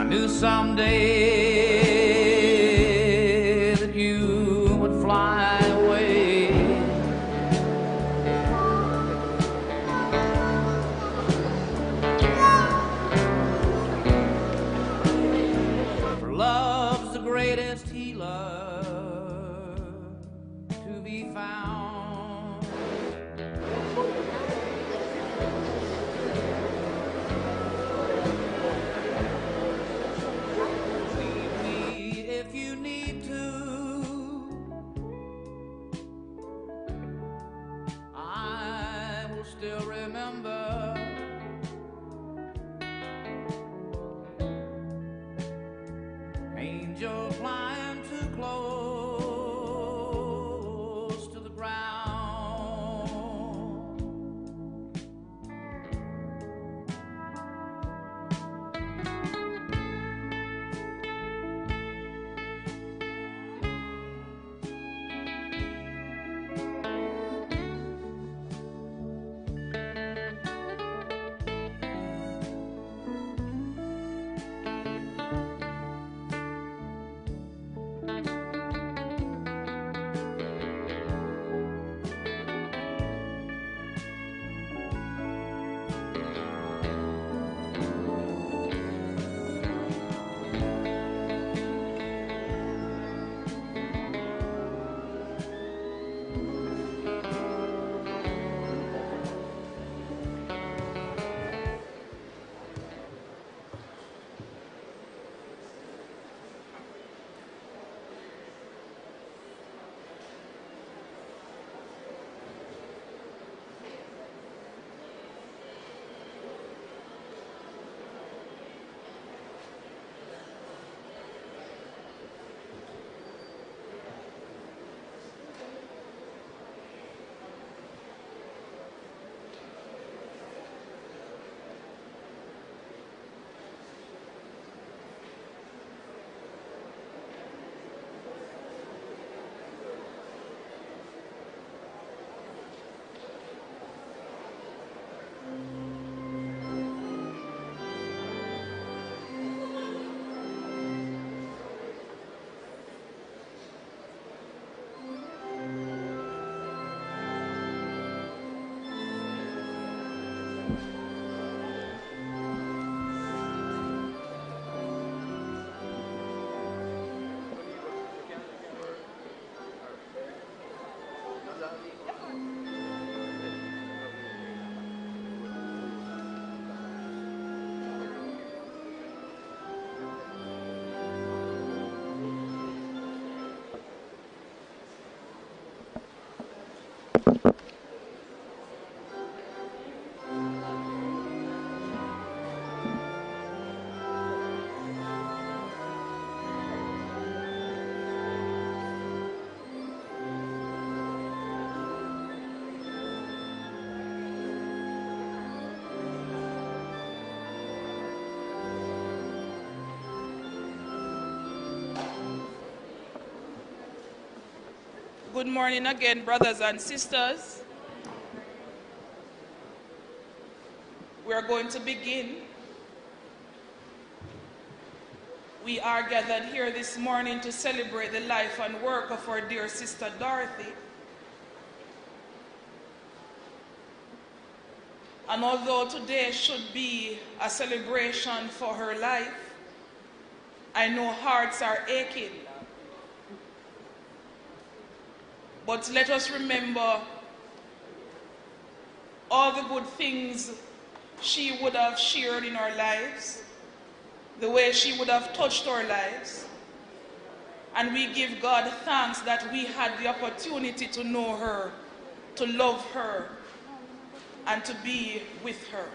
knew someday that you would fly away. For love's the greatest healer to be found. If you need to, I will still remember. Angel flying too close to the ground. Good morning again, brothers and sisters. We are going to begin. We are gathered here this morning to celebrate the life and work of our dear sister Dorothy. And although today should be a celebration for her life, I know hearts are aching. But let us remember all the good things she would have shared in our lives, the way she would have touched our lives. And we give God thanks that we had the opportunity to know her, to love her, and to be with her.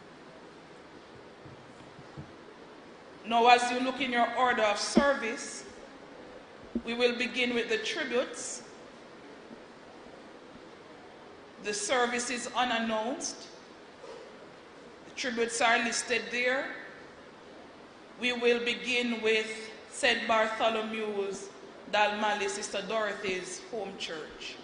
Now, as you look in your order of service, we will begin with the tributes. The service is unannounced. The tributes are listed there. We will begin with St. Bartholomew's, Dalmally, Sister Dorothy's home church.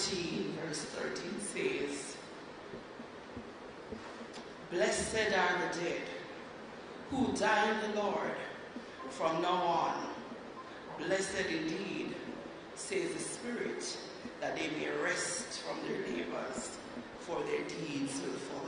14, verse 13 says, "Blessed are the dead who die in the Lord from now on. Blessed indeed, says the Spirit, that they may rest from their labors, for their deeds will follow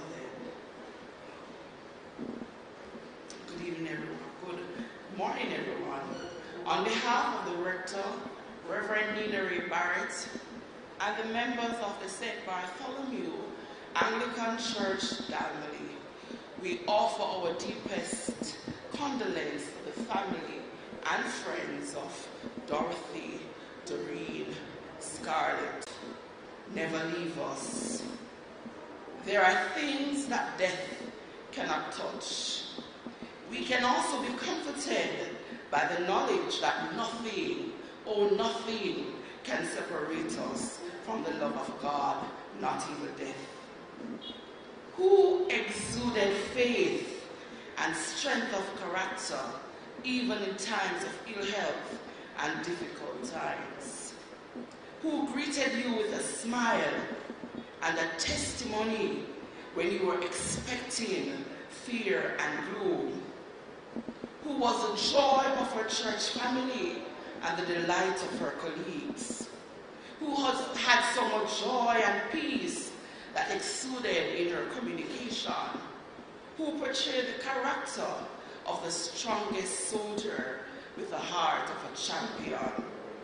them." Good evening, everyone. Good morning, everyone. On behalf of the rector, Reverend Neely Barrett, and the members of the St. Bartholomew Anglican Church, Dalmally, we offer our deepest condolence to the family and friends of Dorothy, Doreen, Scarlett. Never leave us. There are things that death cannot touch. We can also be comforted by the knowledge that nothing, oh nothing, can separate us from the love of God, not even death. Who exuded faith and strength of character, even in times of ill health and difficult times? Who greeted you with a smile and a testimony when you were expecting fear and gloom? Who was the joy of her church family and the delight of her colleagues? Who had so much joy and peace that exuded in her communication? Who portrayed the character of the strongest soldier with the heart of a champion?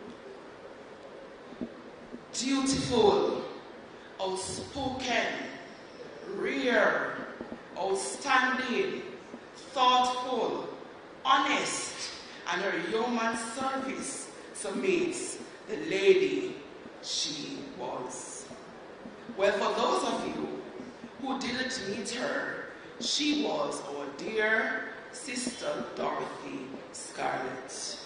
Dutiful, outspoken, rare, outstanding, thoughtful, honest, and her yeoman service submits the lady she was. Well, for those of you who didn't meet her, she was our dear sister Dorothy Scarlett.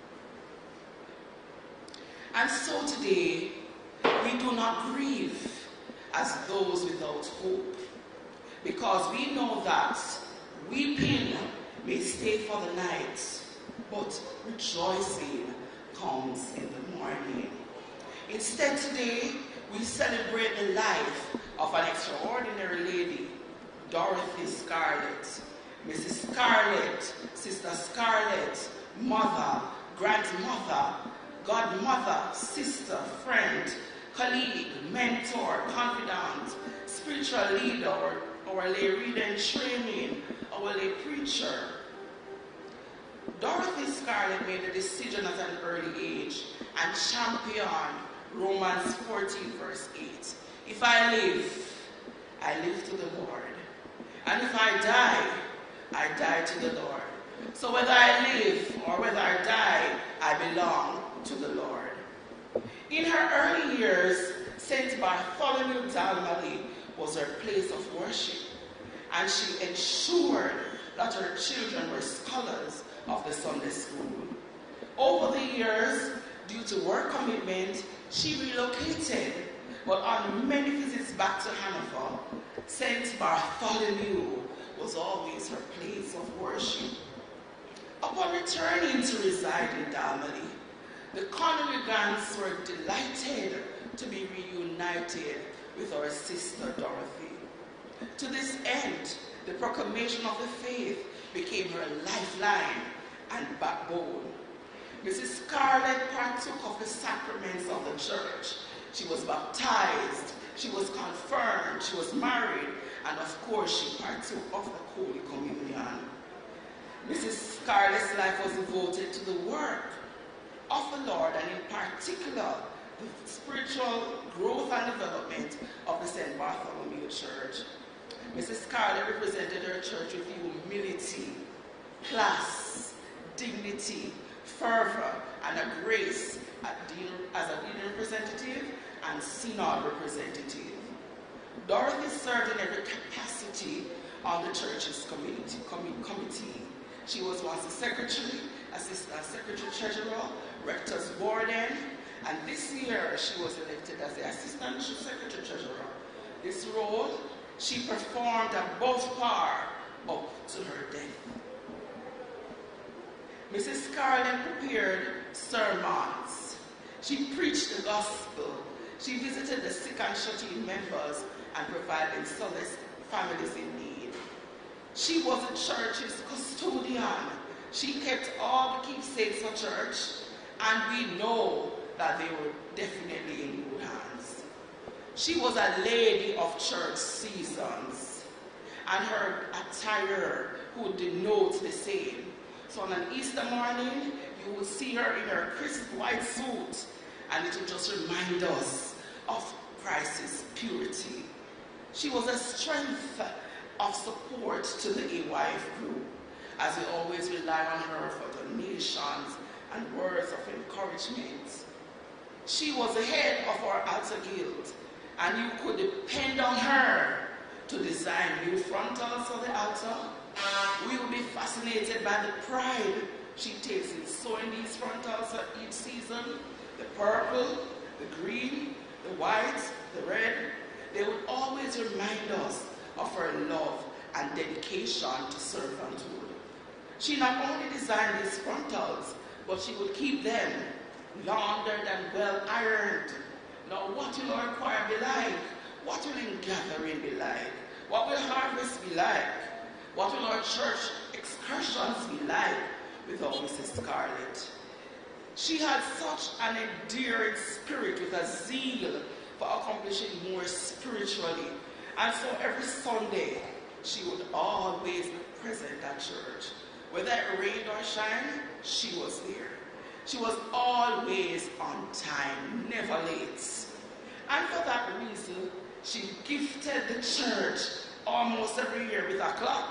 And so today, we do not grieve as those without hope, because we know that weeping may stay for the night, but rejoicing comes in the morning. Instead, today, we celebrate the life of an extraordinary lady, Dorothy Scarlett. Mrs. Scarlett, Sister Scarlett, mother, grandmother, godmother, sister, friend, colleague, mentor, confidant, spiritual leader, our lay reader in training, our lay preacher. Dorothy Scarlett made a decision at an early age and championed Romans 14, verse 8. If I live, I live to the Lord. And if I die to the Lord. So whether I live or whether I die, I belong to the Lord. In her early years, St. Bartholomew Dalmally was her place of worship, and she ensured that her children were scholars of the Sunday school. Over the years, due to work commitment, she relocated, but on many visits back to Hanover, St. Bartholomew was always her place of worship. Upon returning to reside in Dalmally, the congregants were delighted to be reunited with our sister Dorothy. To this end, the proclamation of the faith became her lifeline and backbone. Mrs. Scarlett partook of the sacraments of the church. She was baptized, she was confirmed, she was married, and of course she partook of the Holy Communion. Mrs. Scarlett's life was devoted to the work of the Lord, and in particular, the spiritual growth and development of the St. Bartholomew Church. Mrs. Scarlett represented her church with humility, class, dignity, fervor, and a grace as a dean representative and synod representative. Dorothy served in every capacity on the church's committee. She was once a secretary, assistant secretary treasurer, rector's warden, and this year she was elected as the assistant secretary treasurer. This role she performed above par up to her death. Mrs. Scarlett prepared sermons. She preached the gospel. She visited the sick and shut-in members and provided solace to families in need. She was the church's custodian. She kept all the keepsakes for church, and we know that they were definitely in good hands. She was a lady of church seasons, and her attire would denote the same. So on an Easter morning, you would see her in her crisp white suit, and it would just remind us of Christ's purity. She was a strength of support to the AYF group, as we always rely on her for donations and words of encouragement. She was the head of our altar guild, and you could depend on her to design new frontals for the altar. We will be fascinated by the pride she takes in sewing these frontals for each season. The purple, the green, the white, the red. They would always remind us of her love and dedication to servanthood. She not only designed these frontals, but she would keep them laundered and well ironed. Now, what will our choir be like? What will in gathering be like? What will harvest be like? What will our church excursions be like without Mrs. Scarlett? She had such an endearing spirit with a zeal for accomplishing more spiritually. And so every Sunday, she would always be present at church. Whether it rained or shined, she was there. She was always on time, never late. And for that reason, she gifted the church almost every year with a clock,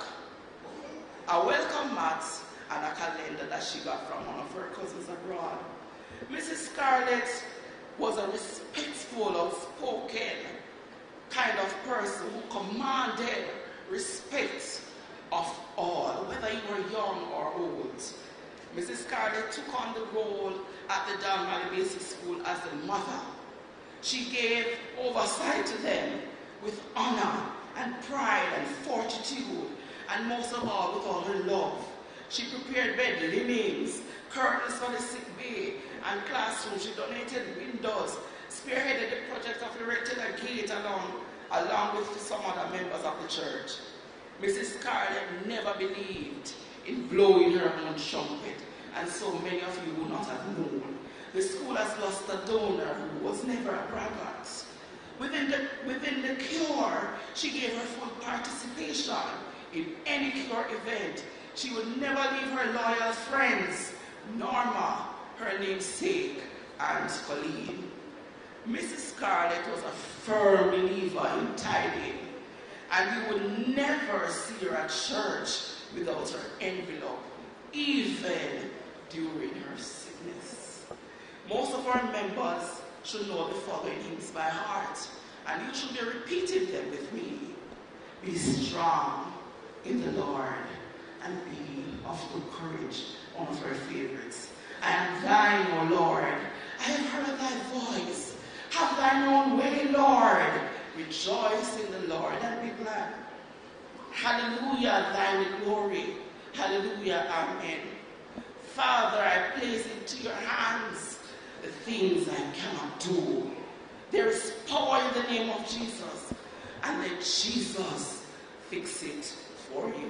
a welcome mat, and a calendar that she got from one of her cousins abroad. Mrs. Scarlett was a respectful, outspoken kind of person who commanded respect of all, whether you were young or old. Mrs. Scarlett took on the role at the Down Valley Basic School as the mother. She gave oversight to them with honor and pride and fortitude, and most of all, with all her love. She prepared bed linens, curtains for the sick bay, and classrooms. She donated windows, spearheaded the project of erecting a gate along with some other members of the church. Mrs. Scarlett never believed in blowing her own trumpet, and so many of you would not have known. The school has lost a donor who was never a braggart. Within the cure, she gave her full participation in any cure event. She would never leave her loyal friends, Norma, her namesake, and Colleen. Mrs. Scarlett was a firm believer in tithing, and you would never see her at church without her envelope, even during her sickness. Most of our members should know the following hymns by heart, and you should be repeating them with me. Be strong in the Lord and be of good courage, one of our favorites. I am thine, O Lord. I have heard thy voice. Have thine own way, Lord. Rejoice in the Lord and be glad. Hallelujah, thine the glory. Hallelujah, amen. Father, I place into your hands the things I cannot do. There is power in the name of Jesus, and let Jesus fix it for you.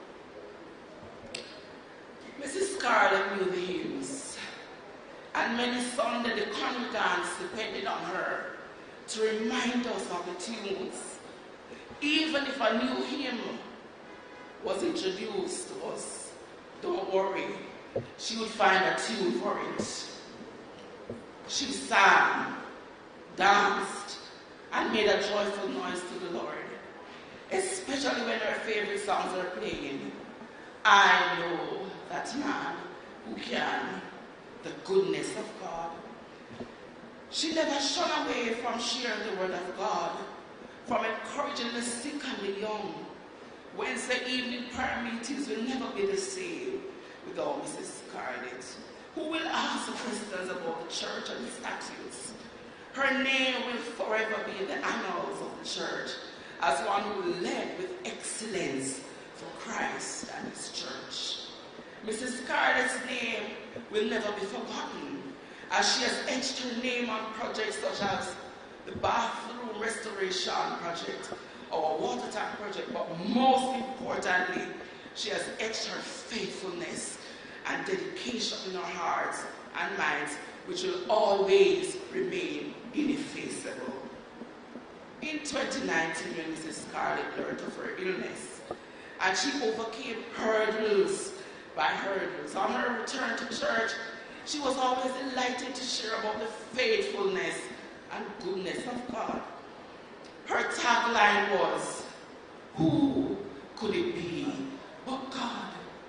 Mrs. Scarlett knew the hymns, and many Sunday the congregants depended on her to remind us of the tunes. Even if a new hymn was introduced to us, don't worry, she would find a tune for it. She sang, danced, and made a joyful noise to the Lord, especially when her favorite songs are playing. I know that man who can, the goodness of God. She never shone away from sharing the word of God, from encouraging the sick and the young. Wednesday evening prayer meetings will never be the same without Mrs. Scarlett, who will ask the questions about the church and the statutes. Her name will forever be in the annals of the church as one who led with excellence for Christ and his church. Mrs. Scarlett's name will never be forgotten, as she has etched her name on projects such as the bathroom restoration project, our water tank project, but most importantly, she has etched her faithfulness and dedication in our hearts and minds, which will always remain ineffaceable. In 2019, when Mrs. Scarlett learned of her illness, and she overcame hurdles by hurdles, on her return to church, she was always delighted to share about the faithfulness and goodness of God. Her tagline was, "Who could it be but God?"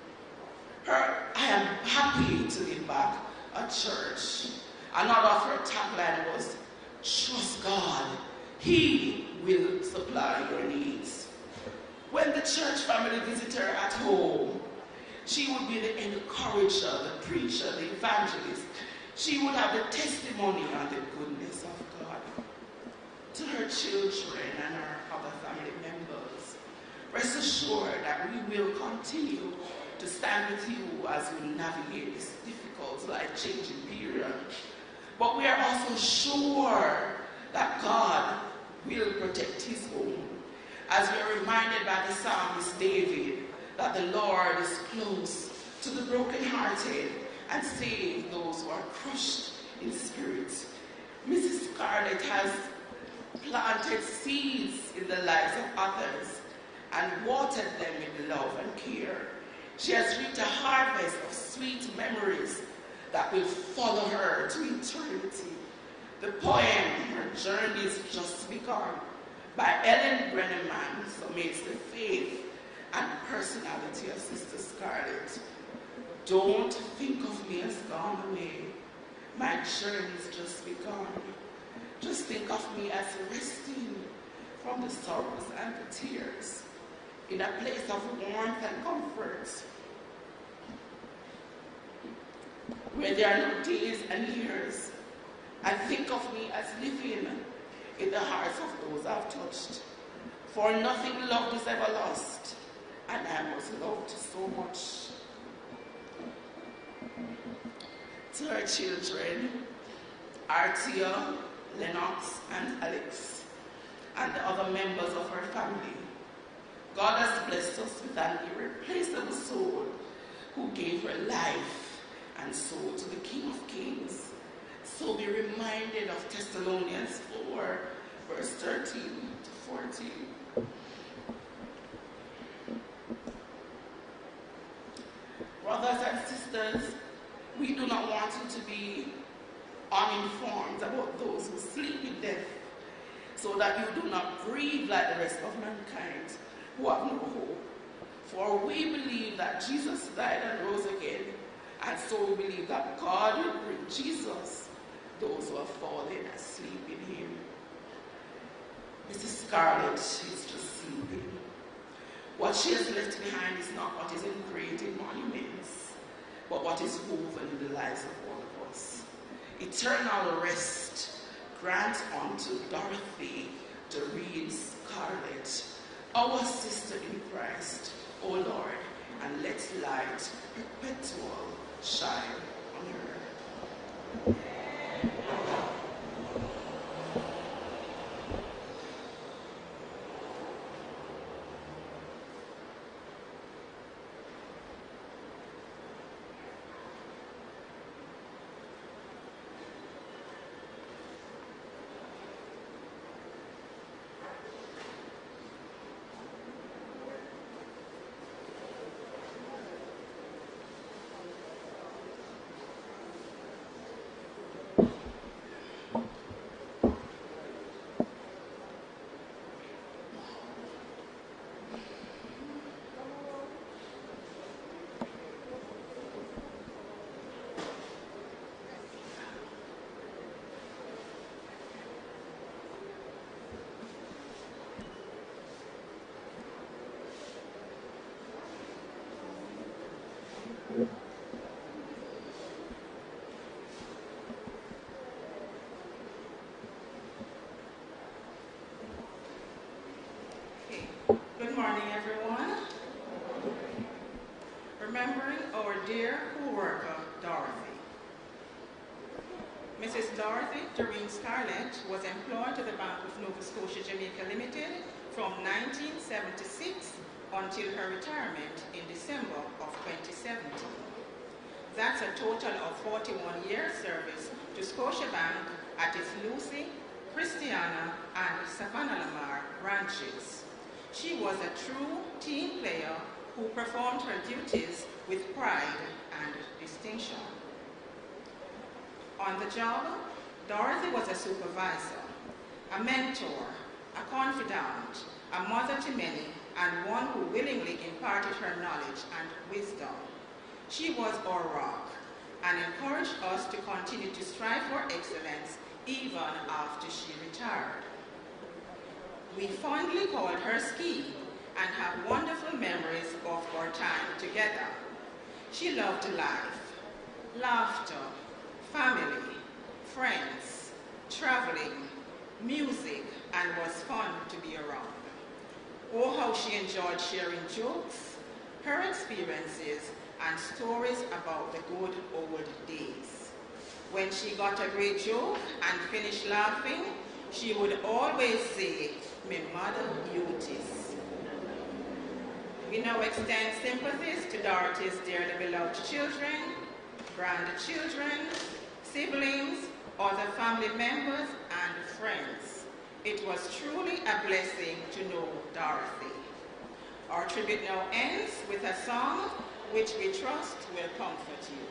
I am happy to be back at church. Another of her tagline was, "Trust God, He will supply your needs." When the church family visited her at home, she would be the encourager, the preacher, the evangelist. She would have the testimony on the goodness of God. To her children and her other family members, rest assured that we will continue to stand with you as you navigate this difficult, life-changing period. But we are also sure that God will protect His own, as we are reminded by the psalmist David that the Lord is close to the brokenhearted and saves those who are crushed in spirit. Mrs. Scarlett has planted seeds in the lives of others and watered them with love and care. She has reaped a harvest of sweet memories that will follow her to eternity. The poem, Her Journey's Just Begun, by Ellen Brenneman, summates the faith and personality of Sister Scarlett. Don't think of me as gone away. My journey's just begun. Just think of me as resting from the sorrows and the tears, in a place of warmth and comfort, where there are no days and years. And think of me as living in the hearts of those I've touched. For nothing loved is ever lost, and I was loved so much. To her children, Artia, Lennox, and Alex, and the other members of her family, God has blessed us with an irreplaceable soul who gave her life and soul to the King of Kings. So be reminded of Thessalonians 4, verse 13 to 14. Brothers and sisters, we do not want you to be uninformed about those who sleep in death, so that you do not grieve like the rest of mankind who have no hope. For we believe that Jesus died and rose again, and so we believe that God will bring Jesus, those who have fallen asleep in Him. Mrs. Scarlett is just sleeping. What she has left behind is not what is engraved in monuments, but what is woven in the lives of all of us. Eternal rest grant unto Dorothy, Doreen, Scarlett, our sister in Christ, O Lord, and let light perpetual shine on her. Good morning, everyone. Remembering our dear co-worker, Dorothy. Mrs. Dorothy Doreen Scarlett was employed to the Bank of Nova Scotia, Jamaica Limited from 1976 until her retirement in December of 2017. That's a total of 41 years service to Scotiabank at its Lucea, Christiana, and Savannah Lamar branches. She was a true team player who performed her duties with pride and distinction. On the job, Dorothy was a supervisor, a mentor, a confidant, a mother to many, and one who willingly imparted her knowledge and wisdom. She was our rock and encouraged us to continue to strive for excellence even after she retired. We fondly called her Ski and have wonderful memories of our time together. She loved life, laughter, family, friends, traveling, music, and was fun to be around. Oh, how she enjoyed sharing jokes, her experiences, and stories about the good old days. When she got a great joke and finished laughing, she would always say, "Me mother beauties." We now extend sympathies to Dorothy's dearly beloved children, grandchildren, siblings, other family members, and friends. It was truly a blessing to know Dorothy. Our tribute now ends with a song which we trust will comfort you.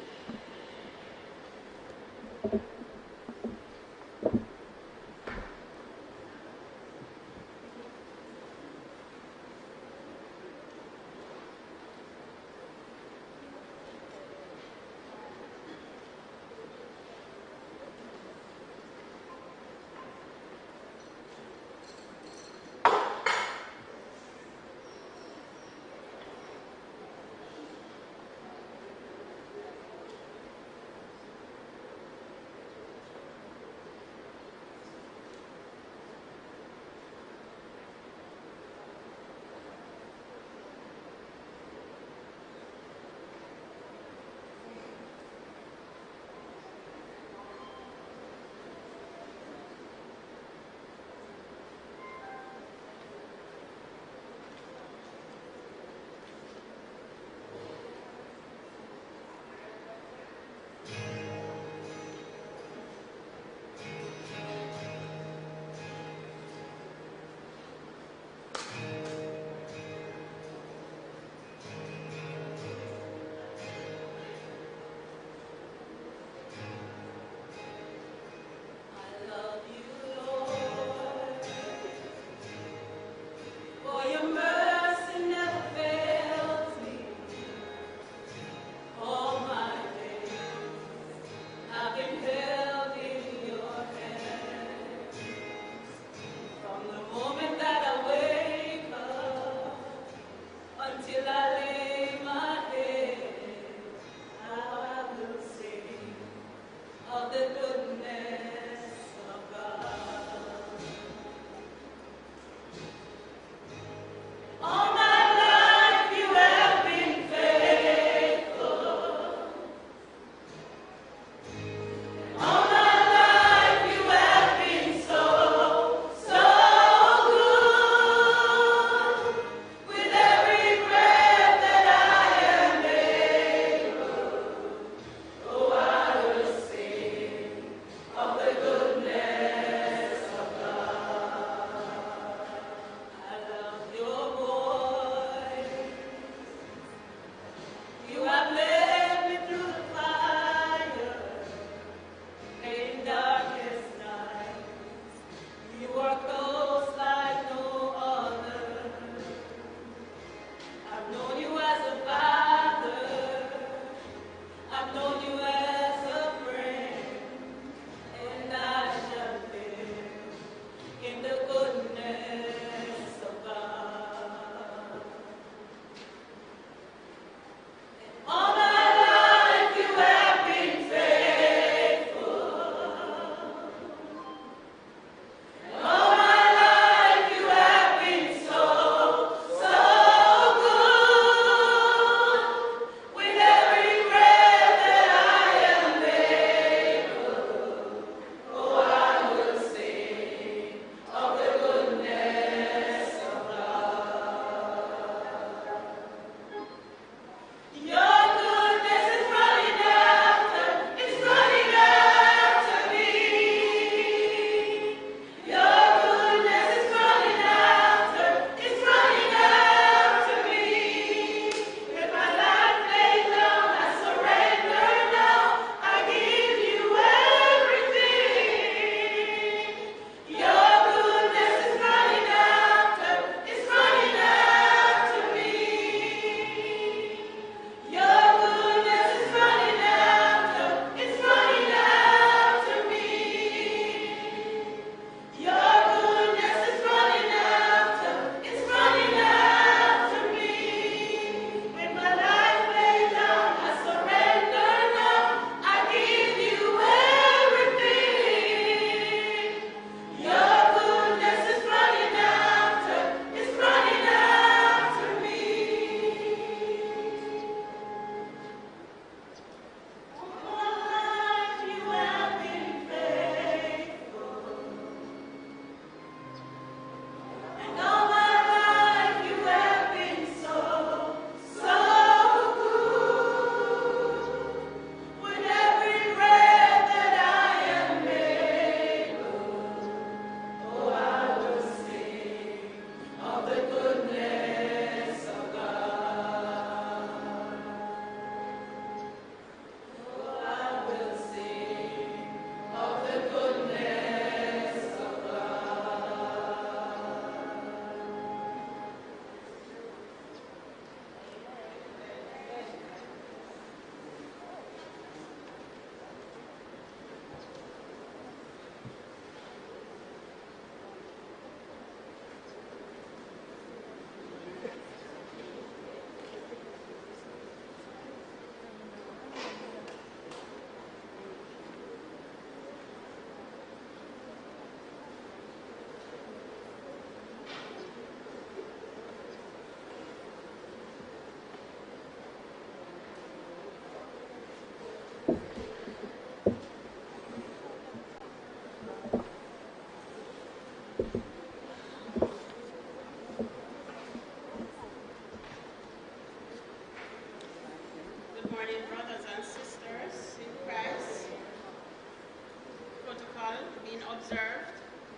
morning, brothers and sisters in Christ. Protocol being observed.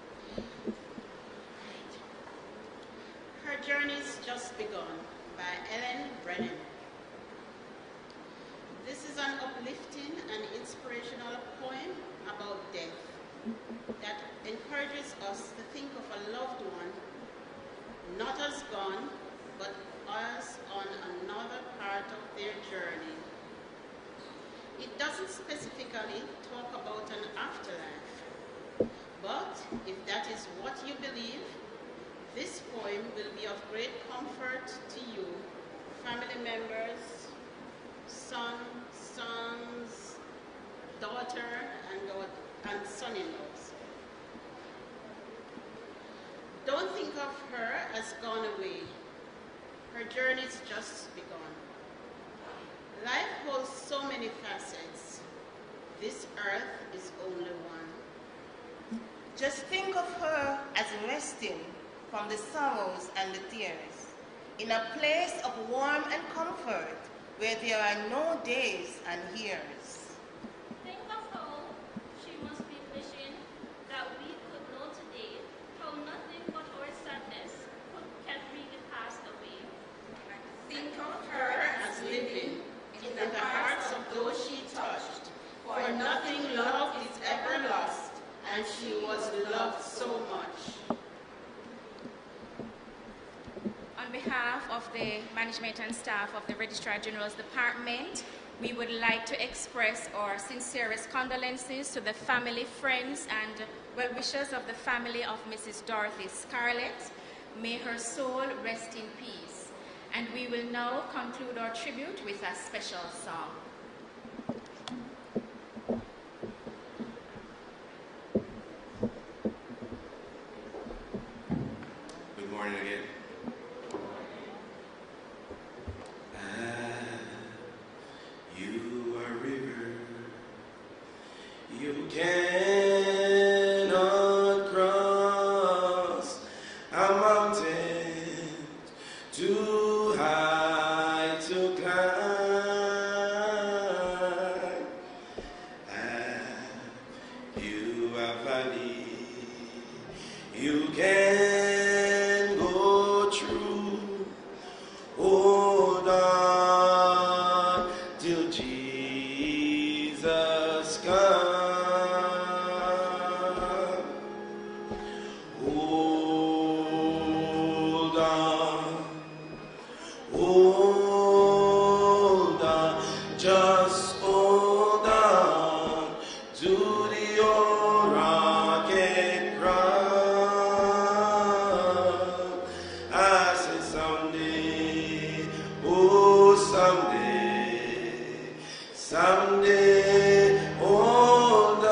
Her Journey's Just Begun by Ellen Brennan. This is an uplifting and inspirational poem about death that encourages us to think of a loved one not as gone, but as on another part of their journey. It doesn't specifically talk about an afterlife, but if that is what you believe, this poem will be of great comfort to you, family members, son, sons, daughter, and son-in-laws. Don't think of her as gone away. Her journey's just begun. Life holds so many facets. This earth is only one. Just think of her as resting from the sorrows and the tears, in a place of warmth and comfort where there are no days and years. Think of how she must be wishing that we could know today how nothing but our sadness can really pass away. Think of her as living in the hearts of those she touched, for nothing loved is ever lost, and she was loved so much. On behalf of the management and staff of the Registrar General's Department, we would like to express our sincerest condolences to the family, friends, and well-wishers of the family of Mrs. Dorothy Scarlett. May her soul rest in peace. And we will now conclude our tribute with a special song. Good morning again. You are a river, you cannot cross a mountain too high to climb, and you are valley, you can go through. Hold on till Jesus comes. Hold on, just hold on to the old rocket cross. I say someday, oh someday, hold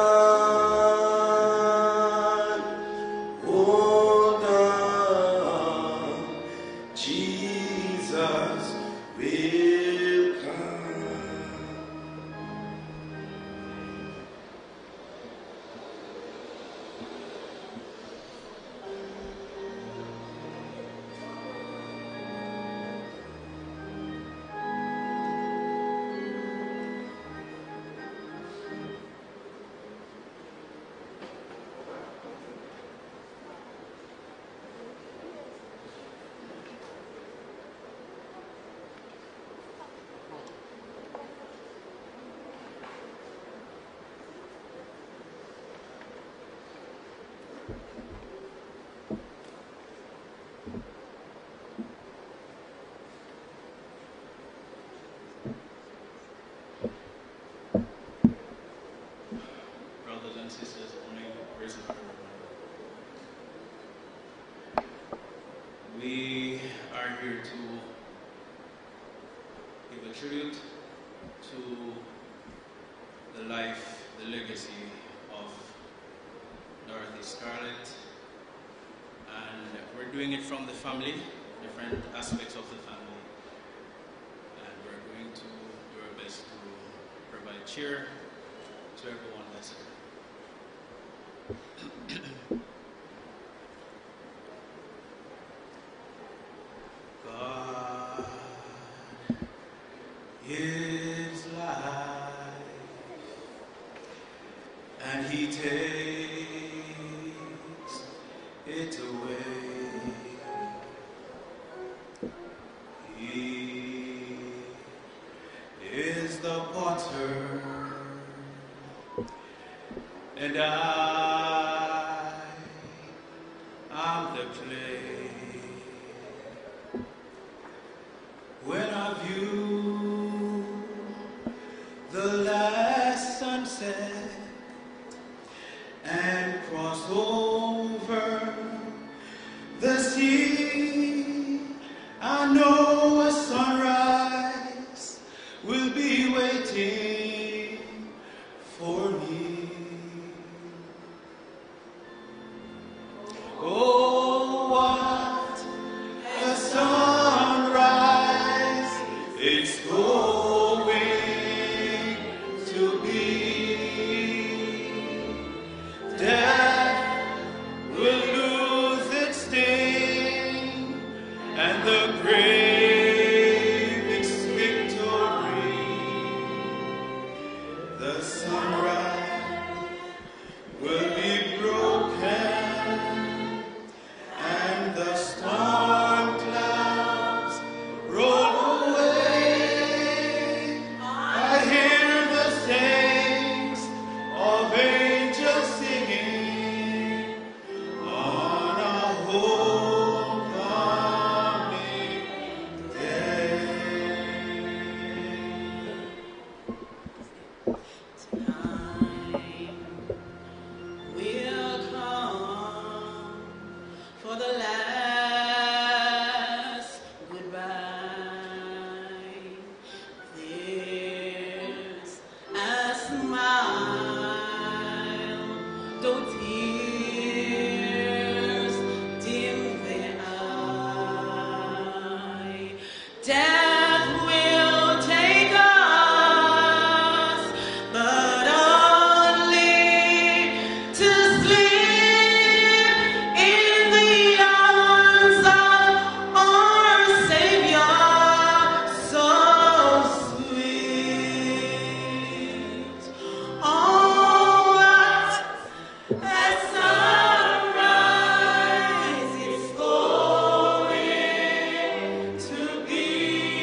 on, Jesus will come. Brothers and sisters, only praise the Lord. We are here to give a tribute to the life, the legacy of Dorothy Scarlett, and we're doing it from the family, different aspects of the family, and we're going to do our best to provide cheer to everyone that's here. God is takes it away. He is the potter, and I am the clay. When I view the last sunset and cross over the sea, I know a sunrise will be waiting for me. Oh, what a sunrise it's going to be. Death will lose its sting, and the grave its victory. The sunrise will be broken, and the storm clouds roll away. I hear the saints of angels singing on a homecoming day. Time will come for the last goodbye. There's a smile, though tears dim their eye. Death will take us, but only to sleep in the arms of our Savior, so sweet. Oh, what a sunrise it's going to be.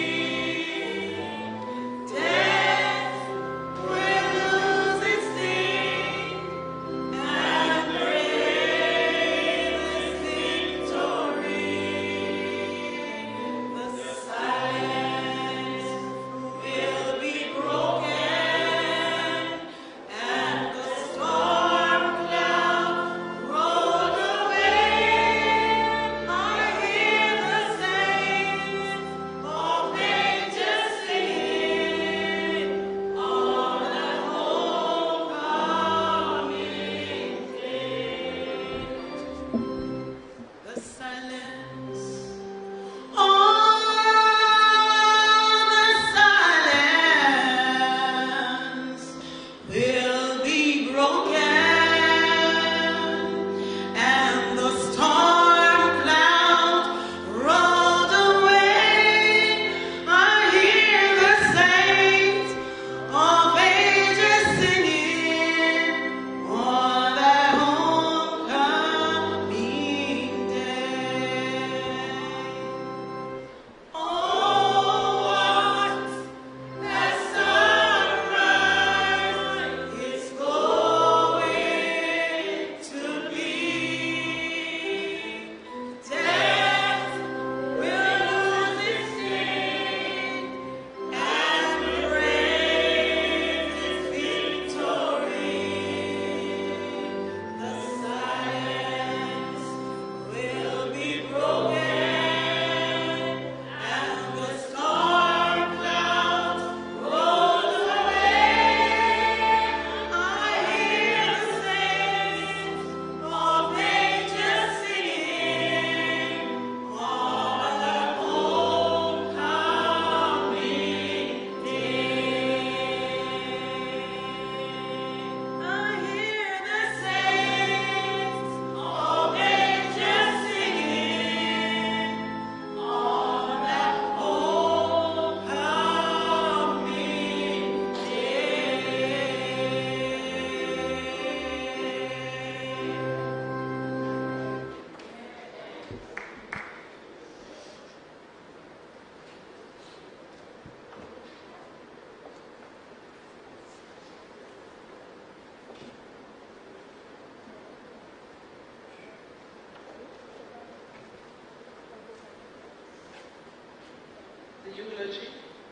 Eulogy.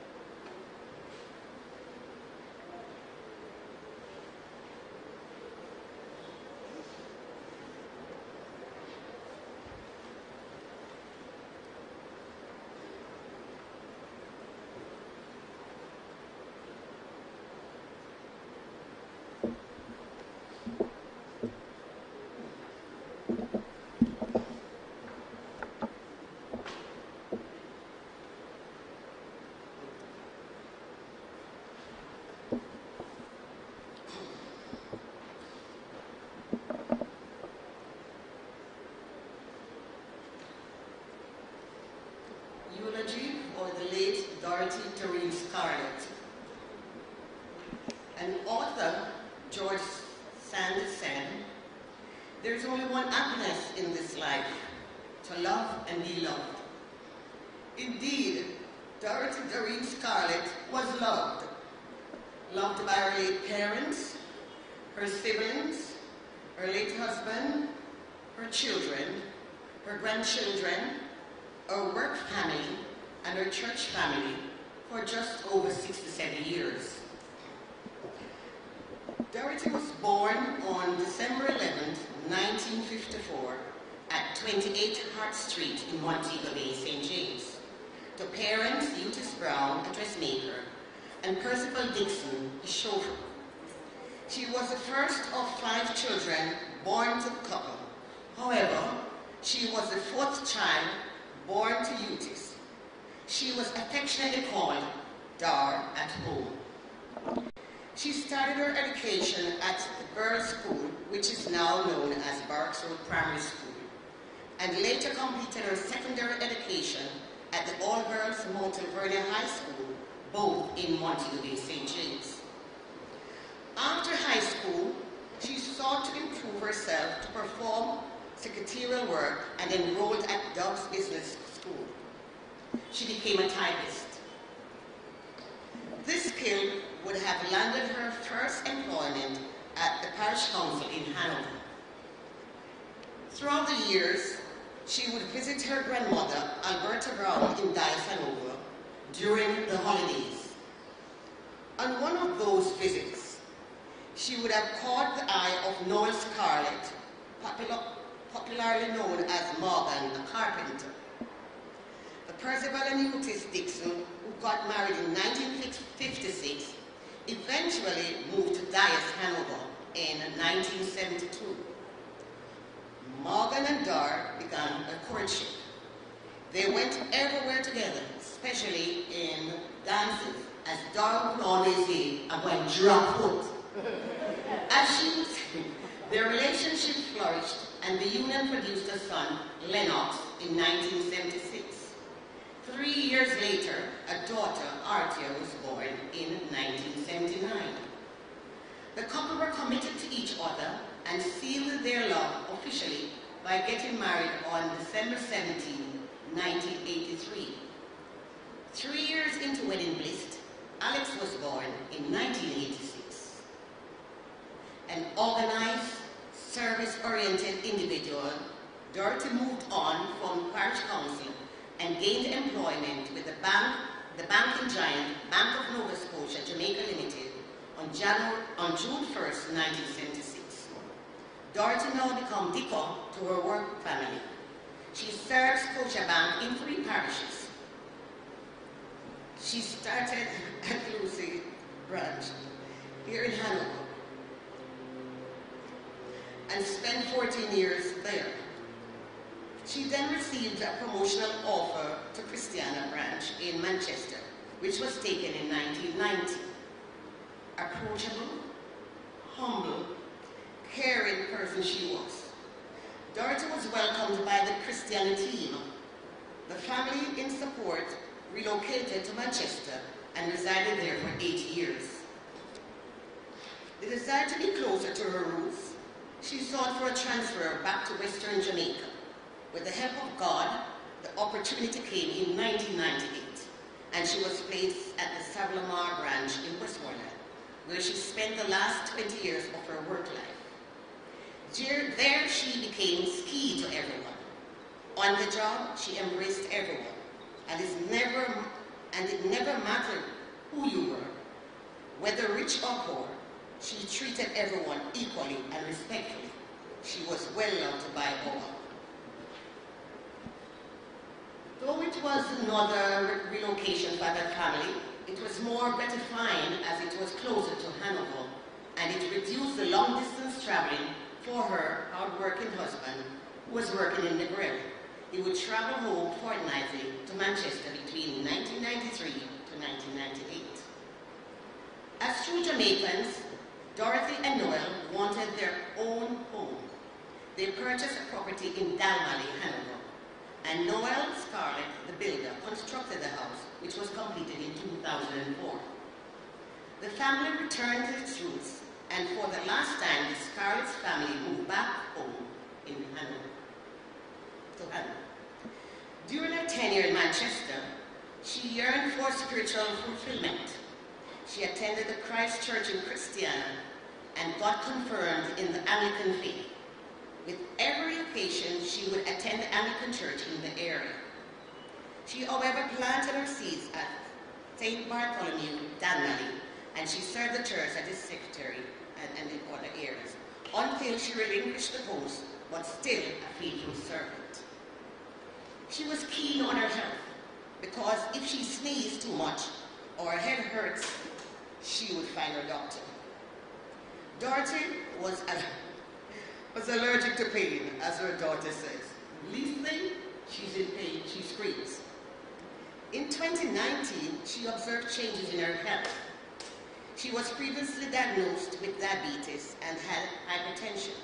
Eulogy for the late Dorothy Scarlett. An author, George Sand said, "There's only one happiness in this life, to love and be loved." Indeed, Doreen Scarlett was loved. Loved by her late parents, her siblings, her late husband, her children, her grandchildren, her work family, and her church family for just over 67 years. Dorothy was born on December 11, 1954, at 28 Hart Street in Montego Bay, St. James, to parents Eutis Brown, a dressmaker, and Percival Dixon, a chauffeur. She was the first of 5 children born to the couple. However, she was the 4th child born to Eutis. She was affectionately called Dar at home. She started her education at the girls' school, which is now known as Barks Road Primary School, and later completed her secondary education at the all-girls Mount Vernon High School, both in Montego Bay, St. James. After high school, she sought to improve herself to perform secretarial work and enrolled at Dobbs Business School. She became a typist. This skill would have landed her first employment at the Parish Council in Hanover. Throughout the years, she would visit her grandmother, Alberta Brown, in Dallas, Hanover, during the holidays. On one of those visits, she would have caught the eye of Noel Scarlett, popularly known as Morgan, a carpenter. The Percival and Eutis Dixon, who got married in 1956, eventually moved to Dallas, Hanover in 1972. Morgan and Dar began a courtship. They went everywhere together, especially in dances, as Dar would always say, "I'm going to drop foot." As she would say, their relationship flourished, and the union produced a son, Lennox, in 1976. 3 years later, a daughter, Artia, was born in 1979. The couple were committed to each other and sealed their love officially by getting married on December 17, 1983. 3 years into wedding bliss, Alex was born in 1986. An organized, service-oriented individual, Dorothy moved on from Parish Council and gained employment with the banking giant Bank of Nova Scotia, Jamaica Limited, on June 1st, 1976. Dorothy now became Dico to her work family. She serves Scotiabank in 3 parishes. She started at Lucea branch here in Hanover and spent 14 years there. She then received a promotional offer to Christiana branch in Manchester, which was taken in 1990. Approachable, humble, caring person she was. Dorothy was welcomed by the Christiana team. The family in support relocated to Manchester and resided there for 8 years. The desire to be closer to her roots, she sought for a transfer back to Western Jamaica. With the help of God, the opportunity came in 1998, and she was placed at the Savlamar branch in Westmoreland, where she spent the last 20 years of her work life. There she became key to everyone. On the job, she embraced everyone and is never and it never mattered who you were, whether rich or poor. She treated everyone equally and respectfully. She was well loved by all. Though it was another relocation for the family, it was more gratifying as it was closer to Hanover, and it reduced the long-distance traveling for her hard-working husband, who was working in the grill. He would travel home fortnightly to Manchester between 1993 to 1998. As true Jamaicans, Dorothy and Noel wanted their own home. They purchased a property in Dalmally, Hanover, and Noel Scarlett, the builder, constructed the house, which was completed in 2004. The family returned to its roots, and for the last time, the Scarlett's family moved back home in Hanover. During her tenure in Manchester, she yearned for spiritual fulfillment. She attended the Christ Church in Christiana and got confirmed in the Anglican faith. With every occasion, she would attend the Anglican church in the area. She, however, planted her seeds at St. Bartholomew, Dalmally, and she served the church as its secretary and in other areas, until she relinquished the post, but still a faithful servant. She was keen on her health, because if she sneezed too much or her head hurts, she would find her doctor. Dorothy was allergic to pain, as her daughter says. Least thing, she's in pain, she screams. In 2019, she observed changes in her health. She was previously diagnosed with diabetes and had hypertension.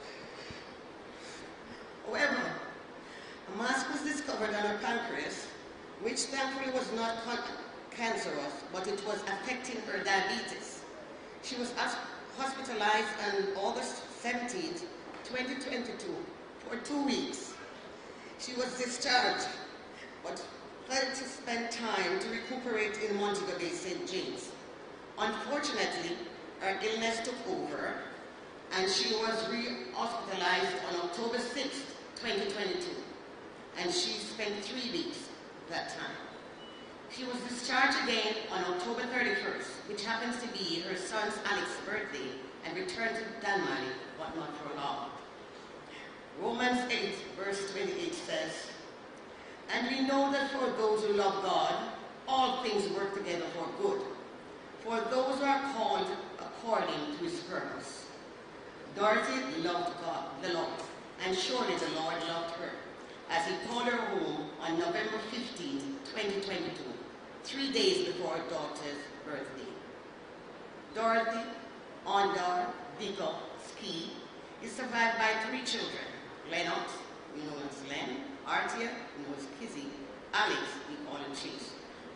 However, a mass was discovered on her pancreas, which thankfully was not cancerous, but it was affecting her diabetes. She was hospitalized on August 17, 2022, for 2 weeks. She was discharged, but had to spend time to recuperate in Montego Bay, St. James. Unfortunately, her illness took over, and she was re-hospitalized on October 6, 2022, and she spent 3 weeks that time. She was discharged again on October 31st, which happens to be her son's Alex's birthday, and returned to Dalmally, but not for long. Romans 8, verse 28 says, "And we know that for those who love God, all things work together for good, for those who are called according to his purpose." Dorothy loved God, the Lord, and surely the Lord loved her, as he called her home on November 15, 2022, 3 days before her daughter's birthday. Dorothy Ondar Vico Ski is survived by 3 children: Lennox, we know as Len; Artia, we know as Kizzy; Alex, we call him Chase.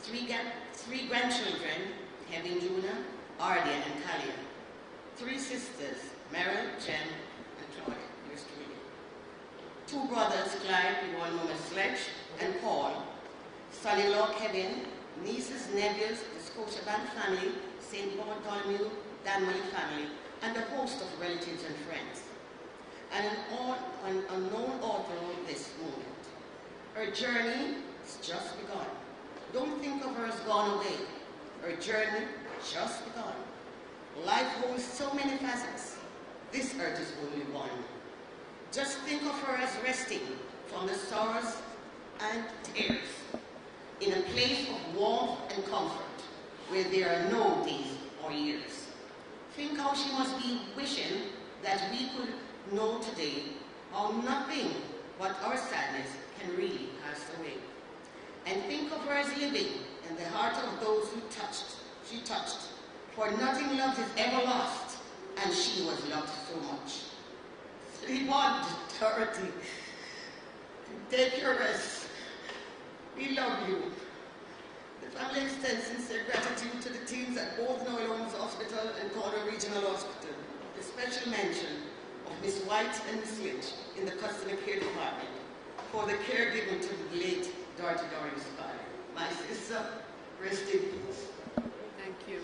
3 grandchildren: Kevin Jr., Ardia, and Talia. 3 sisters: Meryl, Jen, and Claudia. Yours truly. 2 brothers: Clyde, we all know as Sledge, and Paul. Son-in-law Kevin, nieces, nephews, the Scotiabank family, St. Bartholomew, Dalmally family, and a host of relatives and friends. And an unknown author wrote this moment: "Her journey is just begun. Don't think of her as gone away. Her journey just begun. Life holds so many facets. This earth is only one. Just think of her as resting from the sorrows and tears in a place of warmth and comfort where there are no days or years. Think how she must be wishing that we could know today how nothing but our sadness can really pass away. And think of her as living in the heart of those who she touched. For nothing loved is ever lost, and she was loved so much. Sleep on, Dorothy. Take your rest. We love you." The family extends sincere gratitude to the teams at both Noel Holmes Hospital and Corner Regional Hospital. A special mention of Miss White and Miss Lynch in the customer care department for the care given to the late Dorothy Scarlett. My sister, rest in peace. Thank you.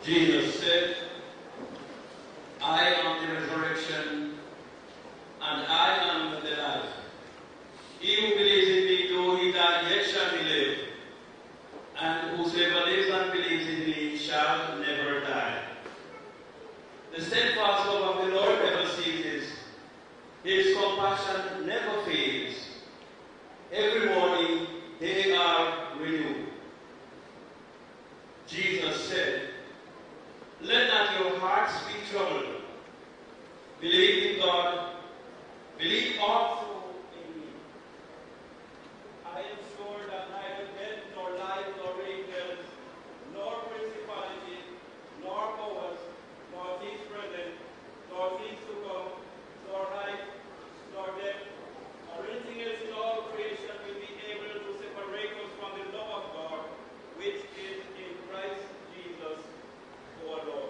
Jesus said, I am the resurrection and I am the life. He who believes in me, though he die, yet shall he live. And whosoever lives and believes in me shall never die. The steadfast love of the Lord never ceases. His compassion never fails. Every morning they are renewed. Jesus said, let not your hearts be troubled. Believe in God. Believe also in me. I am sure that neither death, nor life, nor angels, nor principality, nor powers, nor things present, nor things to come, nor height, nor depth, or anything else in all creation will be able to separate us from the love of God, which is in Christ Jesus our Lord.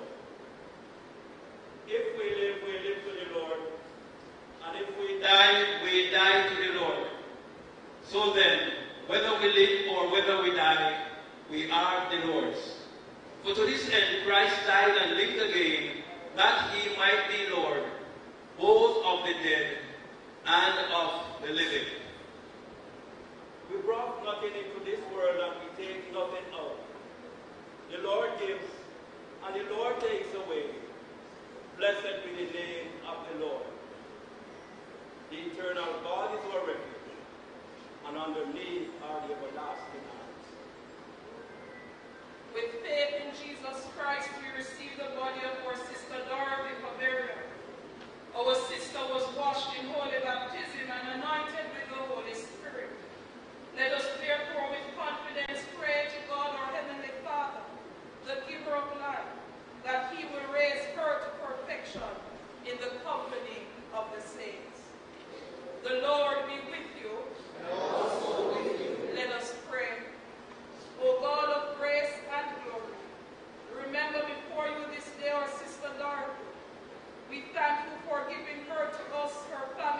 If we live to the Lord. And if we die to the Lord. So then, whether we live or whether we die, we are the Lord's. For to this end Christ died and lived again, that he might be Lord, both of the dead and of the living. We brought nothing into this world and we take nothing out. The Lord gives and the Lord takes away. Blessed be the name of the Lord. The eternal God is our refuge, and underneath are the everlasting arms. With faith in Jesus Christ, we receive the body of our sister Dorothy for burial. Our sister was washed in holy baptism and anointed with the Holy Spirit. Let us therefore with confidence pray to God our Heavenly Father, the giver of life, that he will raise her to perfection in the company of the saints. The Lord be with you. And also with you. Let us pray. O God of grace and glory, remember before you this day our sister Dorothy. We thank you for giving her to us, her family,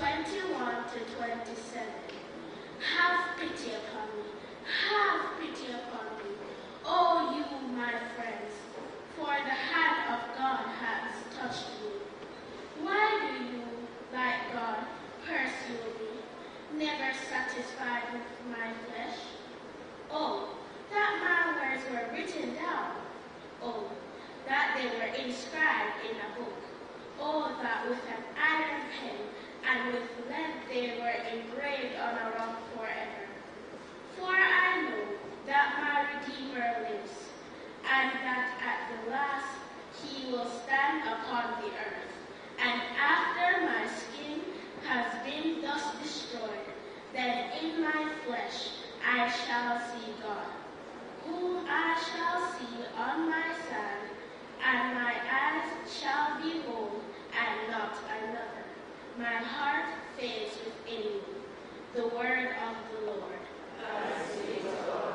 21 to 27. Have pity upon me, have pity upon me, O you my friends, for the hand of God has touched me. Why do you, like God, pursue me, never satisfied with my flesh? Oh, that my words were written down. Oh, that they were inscribed in a book. Oh, that with an iron pen and with lead they were engraved on a rock forever. For I know that my Redeemer lives, and that at the last he will stand upon the earth. And after my skin has been thus destroyed, then in my flesh I shall see God, whom I shall see on my side, and my eyes shall behold, and not another. My heart faints within me. The word of the Lord. Thanks be to God.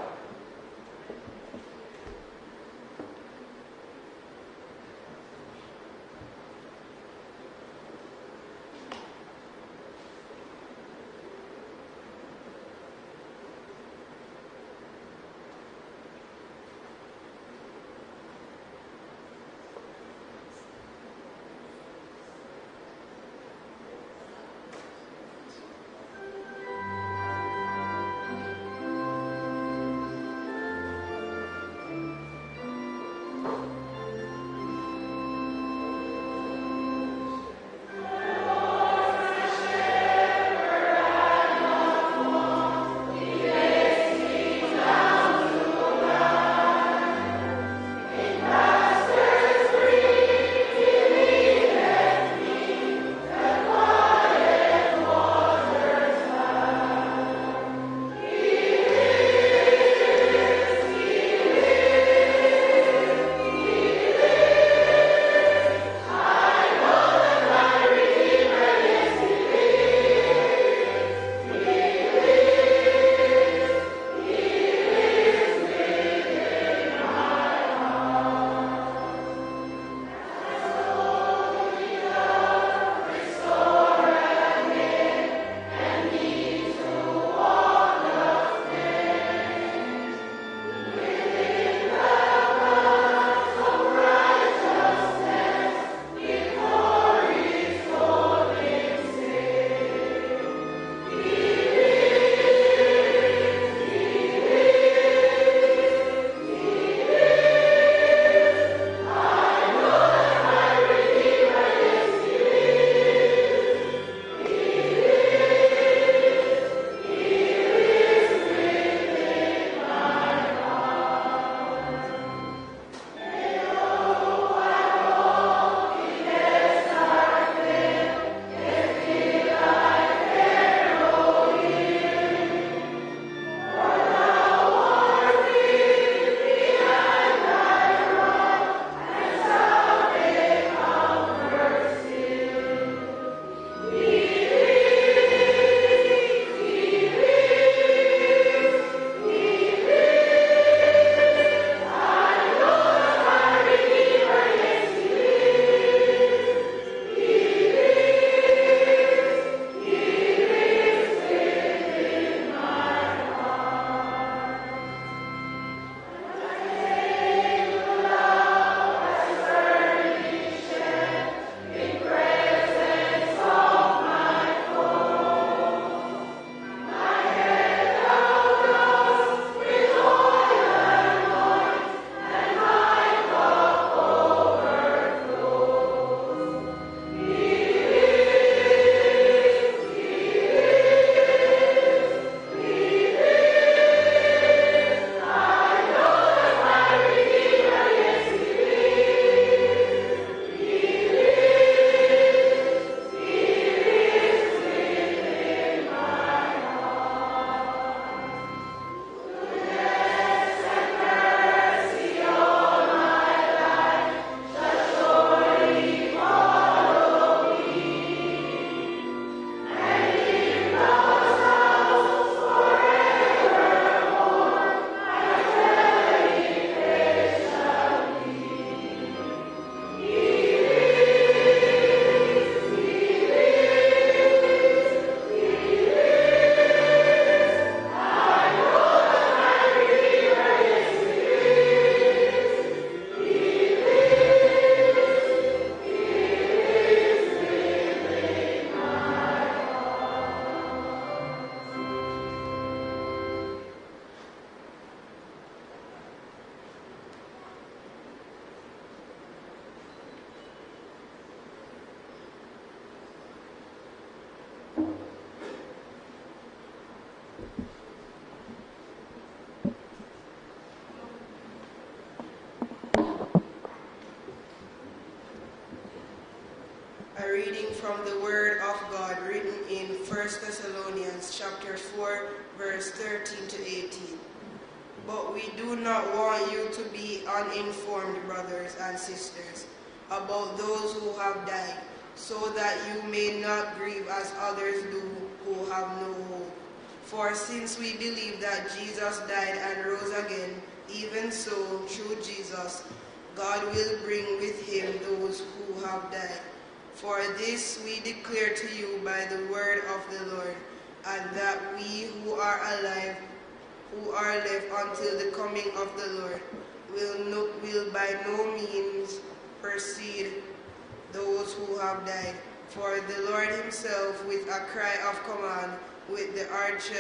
from the Word of God written in 1 Thessalonians chapter 4, verse 13 to 18. But we do not want you to be uninformed, brothers and sisters, about those who have died, so that you may not grieve as others do who have no hope. For since we believe that Jesus died and rose again, even so, through Jesus, God will bring with him those who have died. For this we declare to you by the word of the Lord, and that we who are alive, who are left until the coming of the Lord, will by no means precede those who have died. For the Lord himself, with a cry of command, with the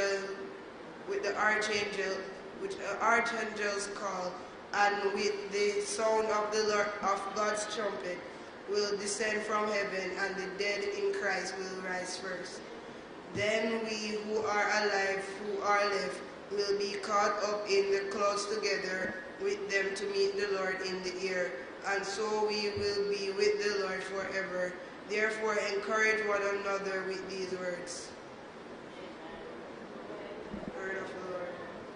archangel's call, and with the sound of the Lord of God's trumpet, will descend from heaven, and the dead in Christ will rise first. Then we who are alive, who are left, will be caught up in the clouds together with them to meet the Lord in the air, and so we will be with the Lord forever. Therefore encourage one another with these words. Word of the Lord.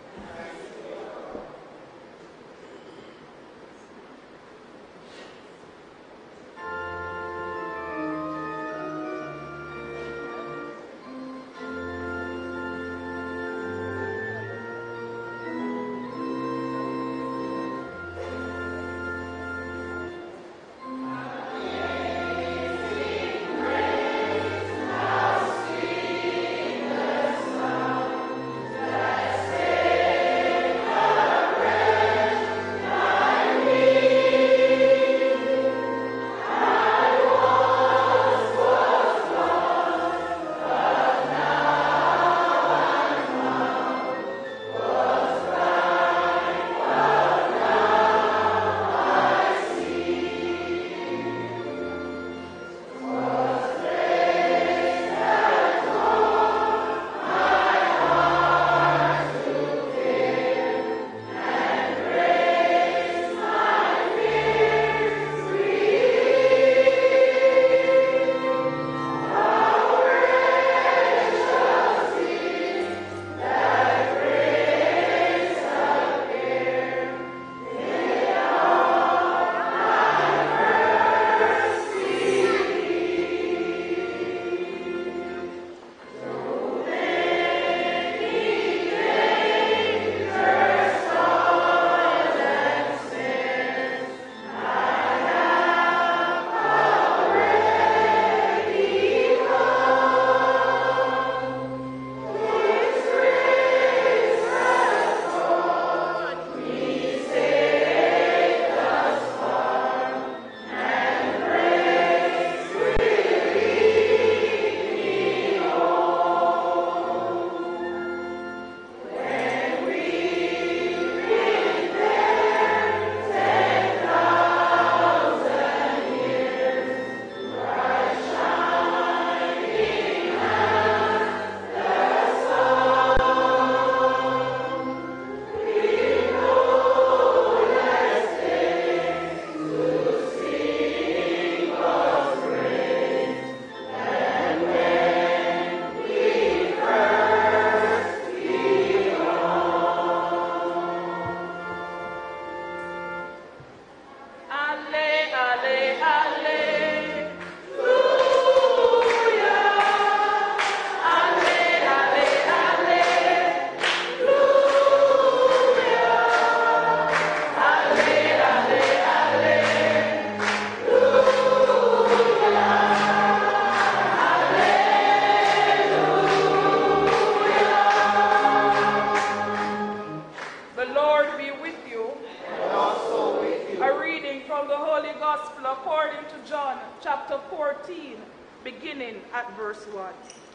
Beginning at verse 1.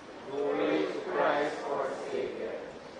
Glory to Christ our Savior.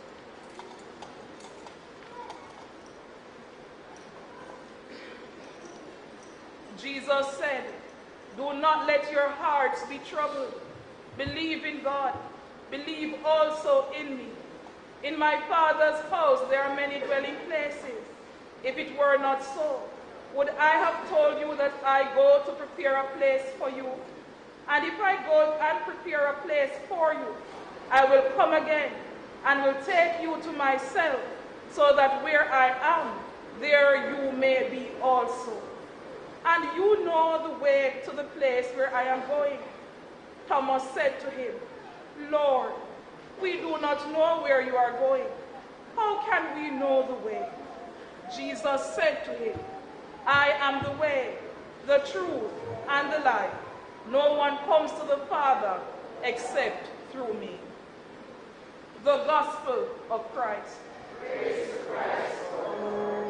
Jesus said, "Do not let your hearts be troubled. Believe in God. Believe also in me. In my Father's house there are many dwelling places. If it were not so, would I have told you that I go to prepare a place for you? And if I go and prepare a place for you, I will come again and will take you to myself, so that where I am, there you may be also. And you know the way to the place where I am going. Thomas said to him, Lord, we do not know where you are going. How can we know the way? Jesus said to him, I am the way, the truth, and the life. No one comes to the Father except through me. The Gospel of Christ. Praise to Christ, Lord.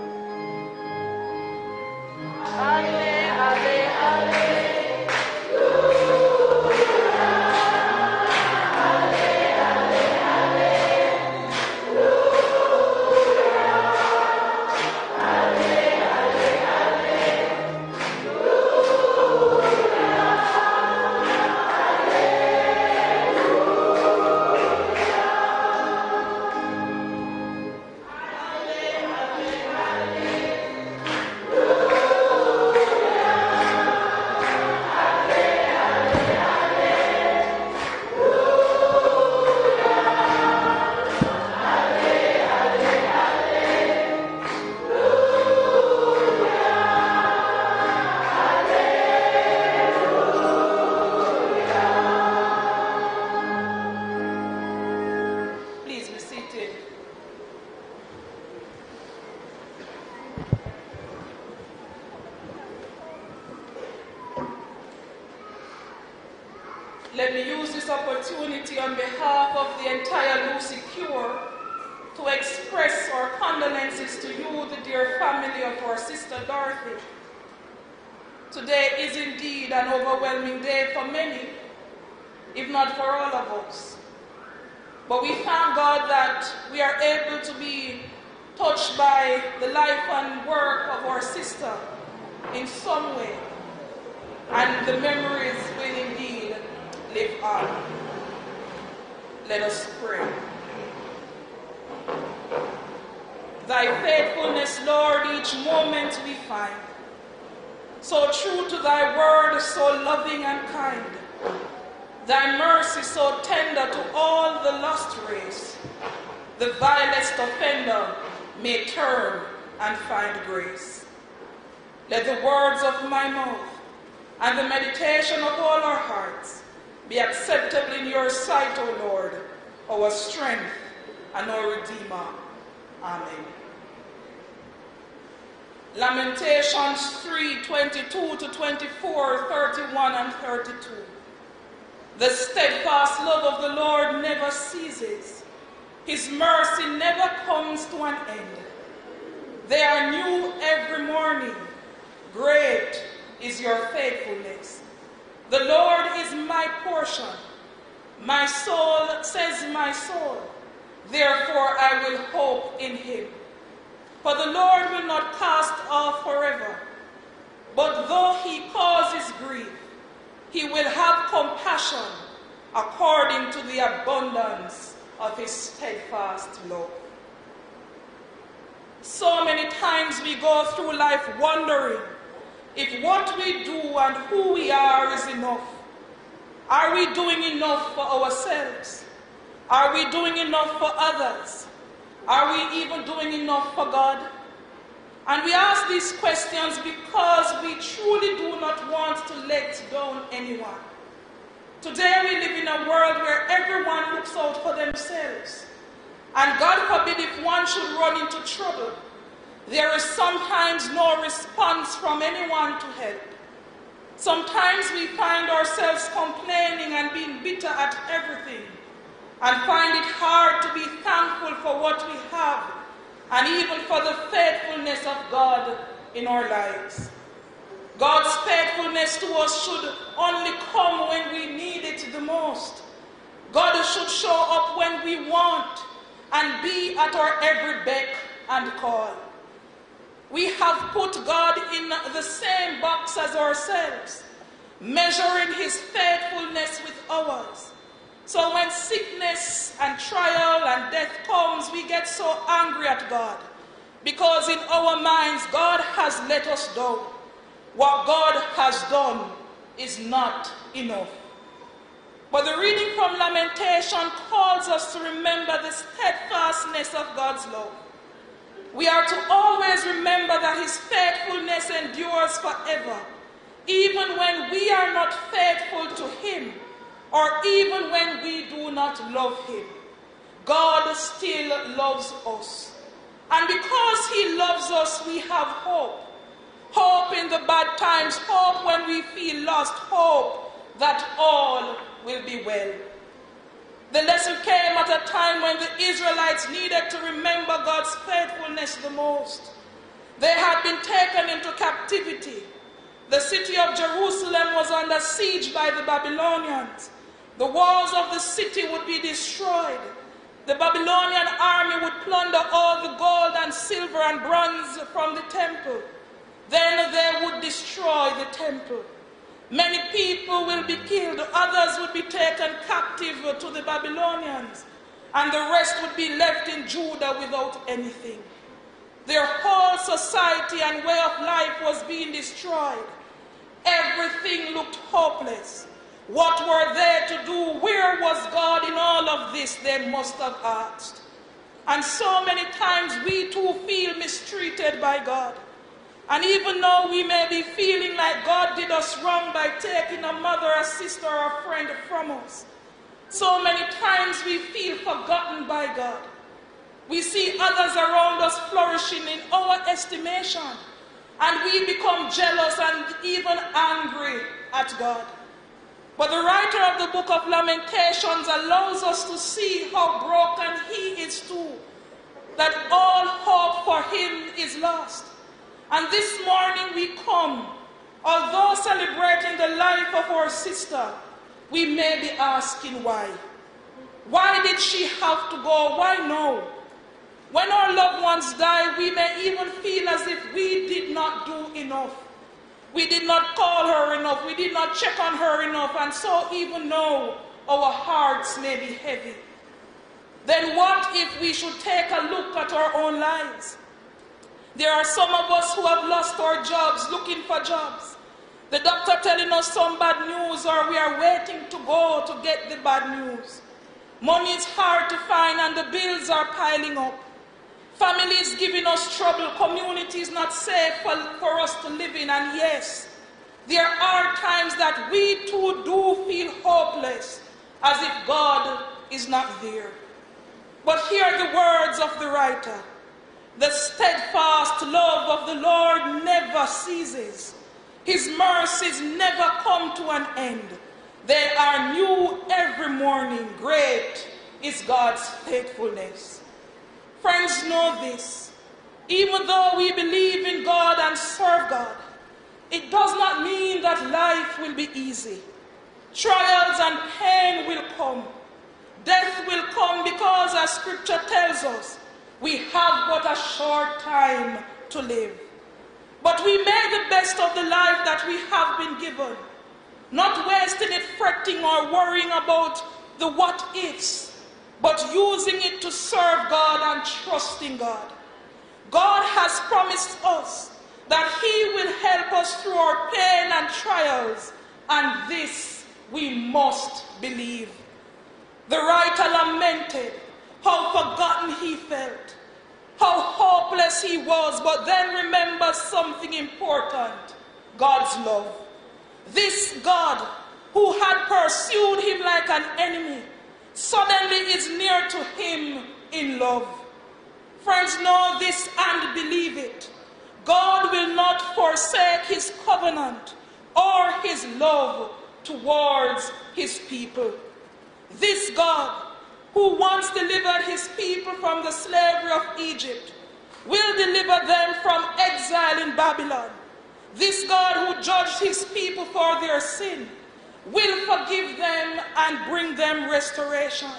Alleluia, alleluia. Let me use this opportunity on behalf of the entire Lucea to express our condolences to you, the dear family of our sister Dorothy. Today is indeed an overwhelming day for many, if not for all of us. But we thank God that we are able to be touched by the life and work of our sister in some way, and the memories will indeed live on. Let us pray. Thy faithfulness, Lord, each moment we find. So true to thy word, so loving and kind. Thy mercy so tender to all the lost race. The vilest offender may turn and find grace. Let the words of my mouth and the meditation of all our hearts be acceptable in your sight, O Lord, our strength and our Redeemer. Amen. Lamentations 3:22 to 24, 31 and 32. The steadfast love of the Lord never ceases. His mercy never comes to an end. They are new every morning. Great is your faithfulness. The Lord is my portion. My soul, says my soul, therefore I will hope in him. For the Lord will not cast off forever, but though he causes grief, he will have compassion according to the abundance of his steadfast love. So many times we go through life wondering if what we do and who we are is enough. Are we doing enough for ourselves? Are we doing enough for others? Are we even doing enough for God? And we ask these questions because we truly do not want to let down anyone. Today we live in a world where everyone looks out for themselves. And God forbid if one should run into trouble, there is sometimes no response from anyone to help. Sometimes we find ourselves complaining and being bitter at everything, and find it hard to be thankful for what we have, and even for the faithfulness of God in our lives. God's faithfulness to us should only come when we need it the most. God should show up when we want and be at our every beck and call. We have put God in the same box as ourselves, measuring his faithfulness with ours. So when sickness and trial and death comes, we get so angry at God, because in our minds, God has let us down. What God has done is not enough. But the reading from Lamentation calls us to remember the steadfastness of God's love. We are to always remember that his faithfulness endures forever, even when we are not faithful to him, or even when we do not love him. God still loves us. And because he loves us, we have hope. Hope in the bad times, hope when we feel lost, hope that all will be well. The lesson came at a time when the Israelites needed to remember God's faithfulness the most. They had been taken into captivity. The city of Jerusalem was under siege by the Babylonians. The walls of the city would be destroyed. The Babylonian army would plunder all the gold and silver and bronze from the temple. Then they would destroy the temple. Many people will be killed, others would be taken captive to the Babylonians, and the rest would be left in Judah without anything. Their whole society and way of life was being destroyed. Everything looked hopeless. What were they to do? Where was God in all of this? They must have asked. And so many times we too feel mistreated by God. And even though we may be feeling like God did us wrong by taking a mother, a sister, or a friend from us, so many times we feel forgotten by God. We see others around us flourishing in our estimation, and we become jealous and even angry at God. But the writer of the book of Lamentations allows us to see how broken he is too, that all hope for him is lost. And this morning we come, although celebrating the life of our sister, we may be asking why. Why did she have to go? Why no? When our loved ones die, we may even feel as if we did not do enough. We did not call her enough. We did not check on her enough. And so even though our hearts may be heavy, then what if we should take a look at our own lives? There are some of us who have lost our jobs, looking for jobs. The doctor telling us some bad news, or we are waiting to go to get the bad news. Money is hard to find and the bills are piling up. Families giving us trouble, communities not safe for us to live in. And yes, there are times that we too do feel hopeless, as if God is not there. But hear the words of the writer. The steadfast love of the Lord never ceases. His mercies never come to an end. They are new every morning. Great is God's faithfulness. Friends, know this. Even though we believe in God and serve God, it does not mean that life will be easy. Trials and pain will come. Death will come because, as Scripture tells us, we have but a short time to live. But we make the best of the life that we have been given, not wasting it fretting or worrying about the what-ifs, but using it to serve God and trusting God. God has promised us that he will help us through our pain and trials, and this we must believe. The writer lamented how forgotten he felt, how hopeless he was, but then remember something important: God's love. This God who had pursued him like an enemy suddenly is near to him in love. Friends, know this and believe it. God will not forsake his covenant or his love towards his people. This God who once delivered his people from the slavery of Egypt will deliver them from exile in Babylon. This God who judged his people for their sin will forgive them and bring them restoration.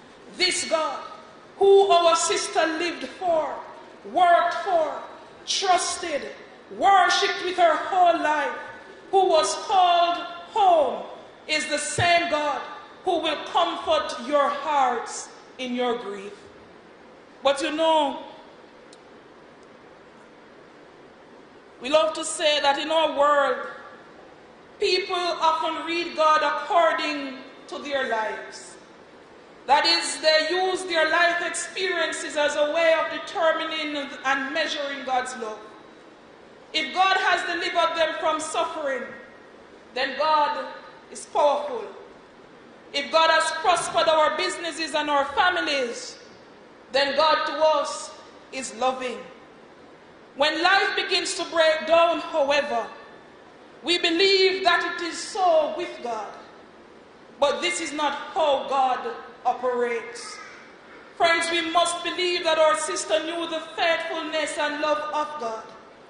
This God who our sister lived for, worked for, trusted, worshipped with her whole life, who was called home, is the same God who will comfort your hearts in your grief. But you know, we love to say that in our world, people often read God according to their lives. That is, they use their life experiences as a way of determining and measuring God's love. If God has delivered them from suffering, then God is powerful. If God has prospered our businesses and our families, then God to us is loving. When life begins to break down, however, we believe that it is so with God. But this is not how God operates. Friends, we must believe that our sister knew the faithfulness and love of God.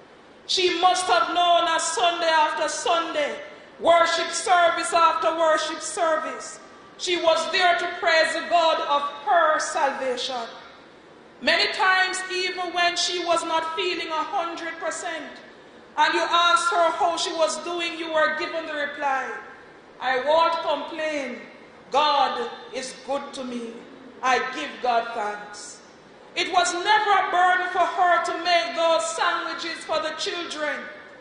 She must have known as Sunday after Sunday, worship service after worship service, she was there to praise the God of her salvation. Many times, even when she was not feeling 100%, and you asked her how she was doing, you were given the reply, I won't complain. God is good to me. I give God thanks. It was never a burden for her to make those sandwiches for the children,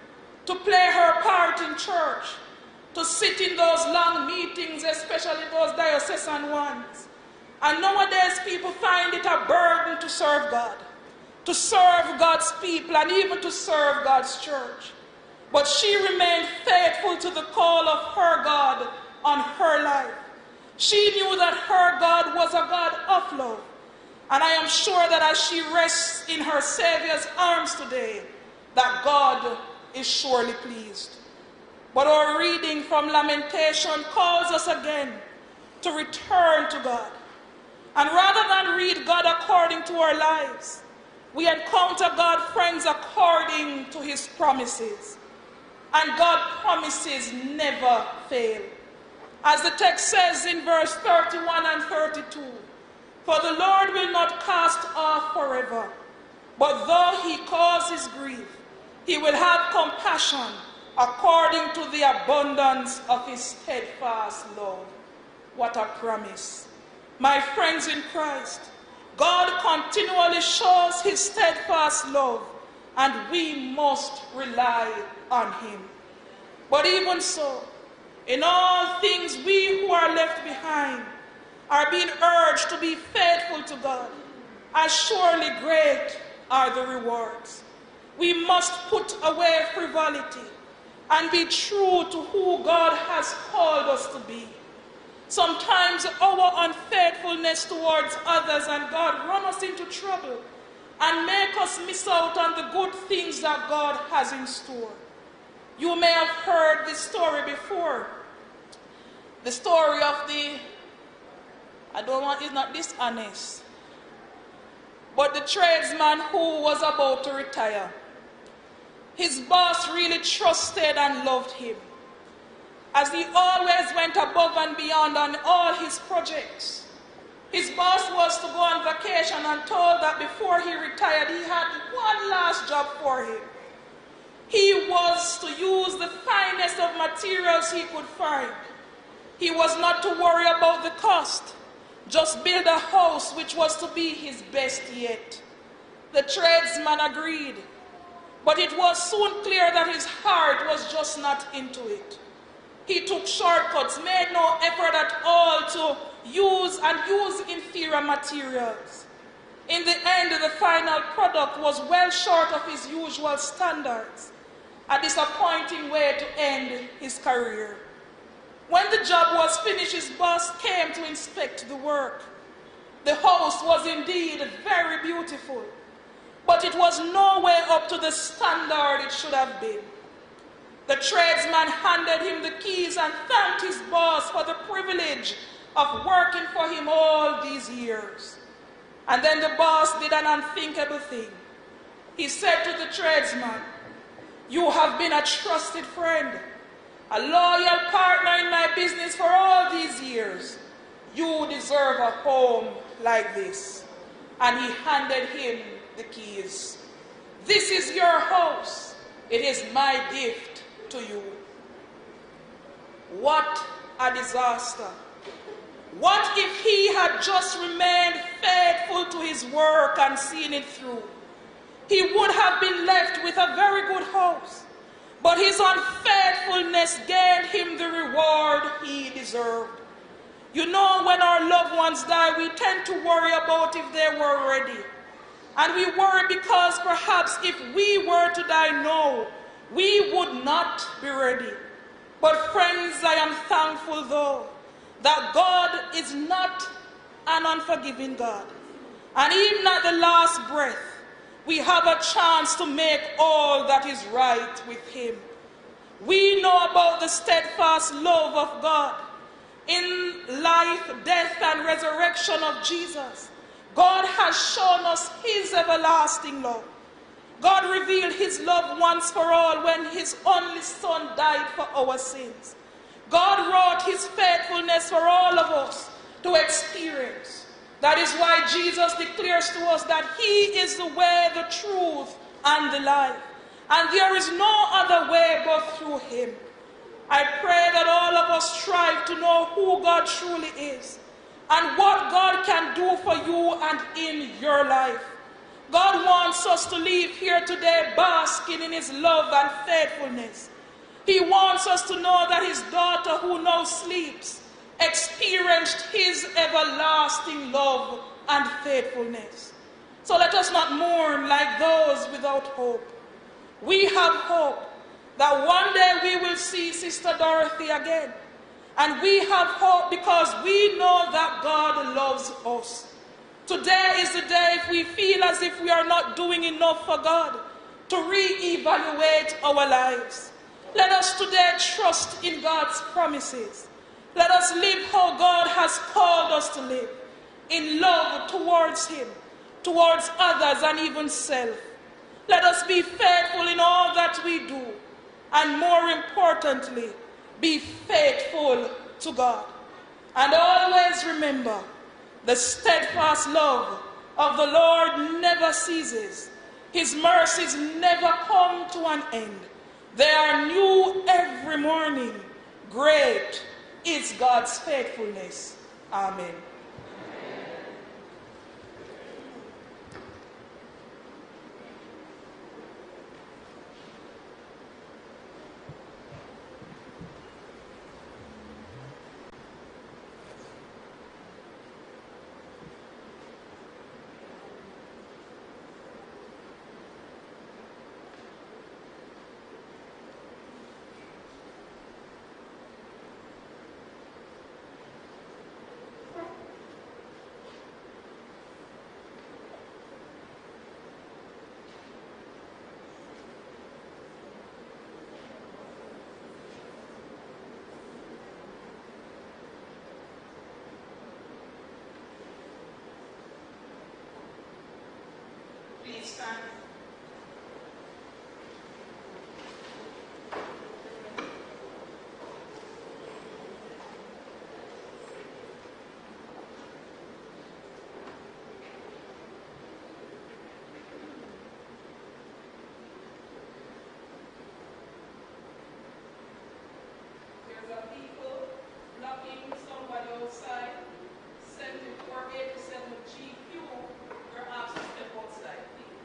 to play her part in church, to sit in those long meetings, especially those diocesan ones. And nowadays people find it a burden to serve God, to serve God's people, and even to serve God's church. But she remained faithful to the call of her God on her life. She knew that her God was a God of love. And I am sure that as she rests in her Savior's arms today, that God is surely pleased. But our reading from Lamentation calls us again to return to God. And rather than read God according to our lives, we encounter God, friends, according to his promises. And God's promises never fail. As the text says in verse 31 and 32, for the Lord will not cast off forever, but though he causes grief, he will have compassion according to the abundance of his steadfast love. What a promise. My friends in Christ, God continually shows his steadfast love, and we must rely on him. But even so, in all things, we who are left behind are being urged to be faithful to God, as surely great are the rewards. We must put away frivolity and be true to who God has called us to be. Sometimes our unfaithfulness towards others and God run us into trouble and make us miss out on the good things that God has in store. You may have heard this story before. The story of it's not dishonest, but the tradesman who was about to retire. His boss really trusted and loved him, as he always went above and beyond on all his projects. His boss was to go on vacation and told that before he retired, he had one last job for him. He was to use the finest of materials he could find. He was not to worry about the cost, just build a house which was to be his best yet. The tradesman agreed, but it was soon clear that his heart was just not into it. He took shortcuts, made no effort at all to use inferior materials. In the end, the final product was well short of his usual standards, a disappointing way to end his career. When the job was finished, his boss came to inspect the work. The house was indeed very beautiful, but it was no way up to the standard it should have been. The tradesman handed him the keys and thanked his boss for the privilege of working for him all these years. And then the boss did an unthinkable thing. He said to the tradesman, you have been a trusted friend, a loyal partner in my business for all these years. You deserve a home like this. And he handed him the keys. This is your house. It is my gift to you. What a disaster. What if he had just remained faithful to his work and seen it through? He would have been left with a very good house, but his unfaithfulness gained him the reward he deserved. You know, when our loved ones die, we tend to worry about if they were ready. And we worry because perhaps if we were to die now, we would not be ready. But friends, I am thankful though that God is not an unforgiving God. And even at the last breath, we have a chance to make all that is right with him. We know about the steadfast love of God in life, death, and resurrection of Jesus. God has shown us his everlasting love. God revealed his love once for all when his only son died for our sins. God wrought his faithfulness for all of us to experience. That is why Jesus declares to us that he is the way, the truth, and the life. And there is no other way but through him. I pray that all of us strive to know who God truly is and what God can do for you and in your life. God wants us to leave here today basking in his love and faithfulness. He wants us to know that his daughter who now sleeps experienced his everlasting love and faithfulness. So let us not mourn like those without hope. We have hope that one day we will see Sister Dorothy again. And we have hope because we know that God loves us. Today is the day if we feel as if we are not doing enough for God to re-evaluate our lives. Let us today trust in God's promises. Let us live how God has called us to live, in love towards him, towards others, and even self. Let us be faithful in all that we do, and more importantly, be faithful to God. And always remember, the steadfast love of the Lord never ceases. His mercies never come to an end. They are new every morning. Great is God's faithfulness. Amen. Please stand. There's a people blocking somebody outside. 7487 GQ. You're asked to step outside, please.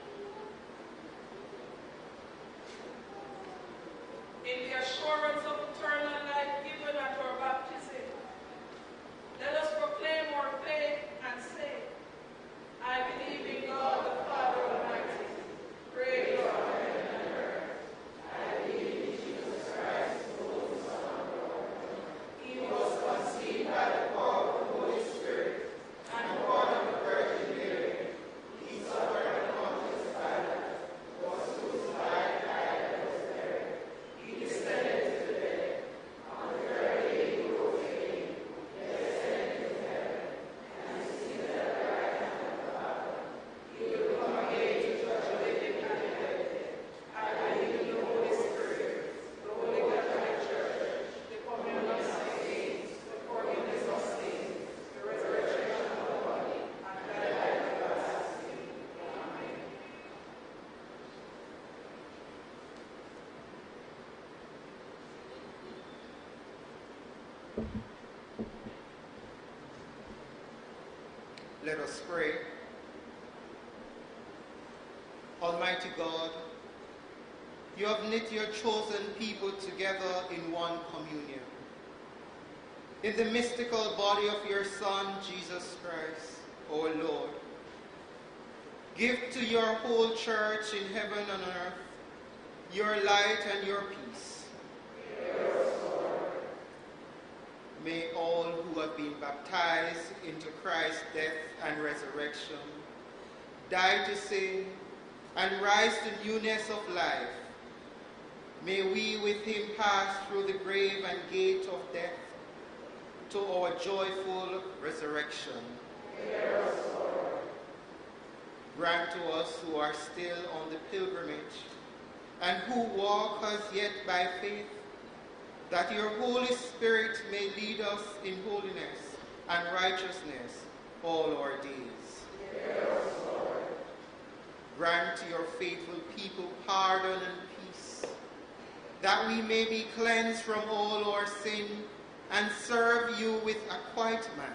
In the assurance of eternal life given at our baptism, let us proclaim our faith and say, I believe in God the Father Almighty, creator of heaven and earth. I believe in Jesus Christ, who was the Son of God. He was conceived by the power of the Holy Spirit and born of the Virgin Mary. He suffered under Pontius Pilate, was crucified, died, and was buried. He descended to the dead. On the third day he rose again. He ascended to heaven, and is seated at the right hand of the Father. He will come again to judge the living and the dead. I believe in the Holy Spirit, the Holy Catholic Church, the communion of saints, the forgiveness of sins, the resurrection of the body, and the life everlasting. Amen. Let us pray. Almighty God, you have knit your chosen people together in one communion. in the mystical body of your Son, Jesus Christ, our Lord. Give to your whole church in heaven and earth your light and your peace. May all who have been baptized into Christ's death and resurrection, die to sin, and rise to newness of life. May we with him pass through the grave and gate of death to our joyful resurrection. Grant to us who are still on the pilgrimage and who walk as yet by faith, that your Holy Spirit may lead us in holiness and righteousness all our days. Grant to your faithful people pardon and peace, that we may be cleansed from all our sin and serve you with a quiet mind.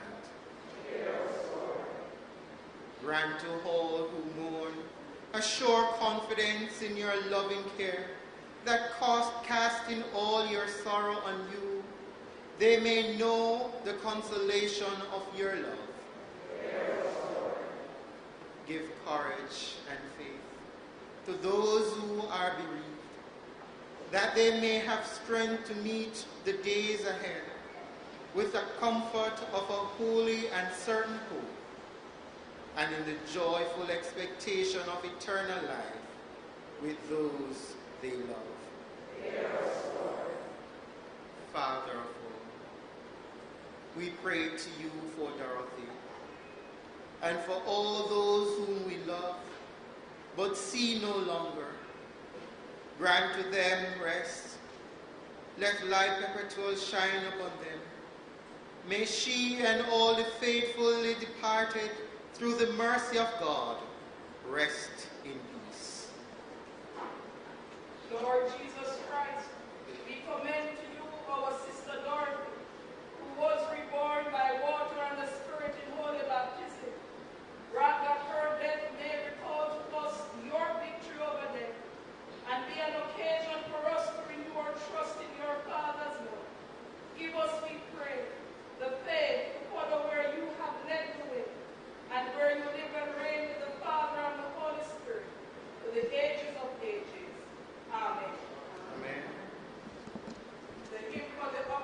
Grant to all who mourn a sure confidence in your loving care, that casting all your sorrow on you, they may know the consolation of your love. Give courage and faith to those who are bereaved, that they may have strength to meet the days ahead with the comfort of a holy and certain hope, and in the joyful expectation of eternal life with those they love. Father of all, we pray to you for Dorothy and for all those whom we love but see no longer. Grant to them rest. Let light perpetual shine upon them. May she and all the faithfully departed through the mercy of God rest in peace. Lord Jesus Christ, we commend to you our sister Dorothy, who was reborn by water and the Spirit in holy baptism. Grant that her death may recall to us your victory over death, and be an occasion for us to renew our trust in your Father's love. Give us, we pray, the faith to follow where you have led the way, and where you live and reign with the Father and the Holy Spirit, to the ages of ages. Amen. Amen. The hymn for the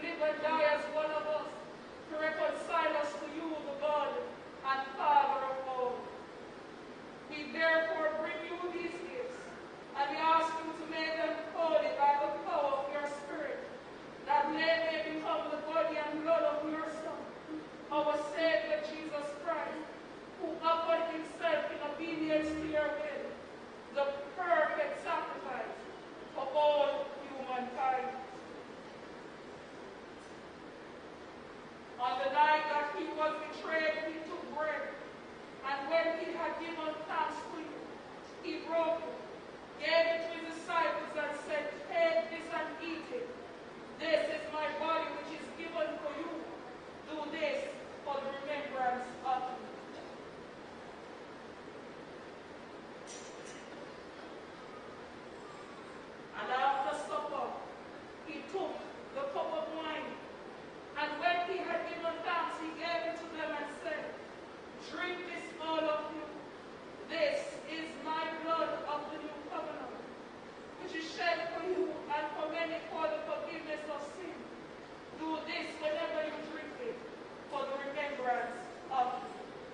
live and die as one of us, to reconcile us to you, the God and Father of all. We therefore bring you these gifts, and we ask you to make them holy by the power of your Spirit, that they may become the body and blood of your Son, our Savior Jesus Christ, who offered himself in obedience to your will, the perfect sacrifice for all humankind. On the night that he was betrayed, he took bread, and when he had given thanks to you, he broke it, gave it to his disciples, and said, "Take this and eat it. This is my body which is given for you. Do this for the remembrance of me." And after supper, he took the cup of wine, and when he had given thanks, he gave it to them and said, "Drink this, all of you. This is my blood of the new covenant, which is shed for you and for many for the forgiveness of sin. Do this whenever you drink it, for the remembrance of me."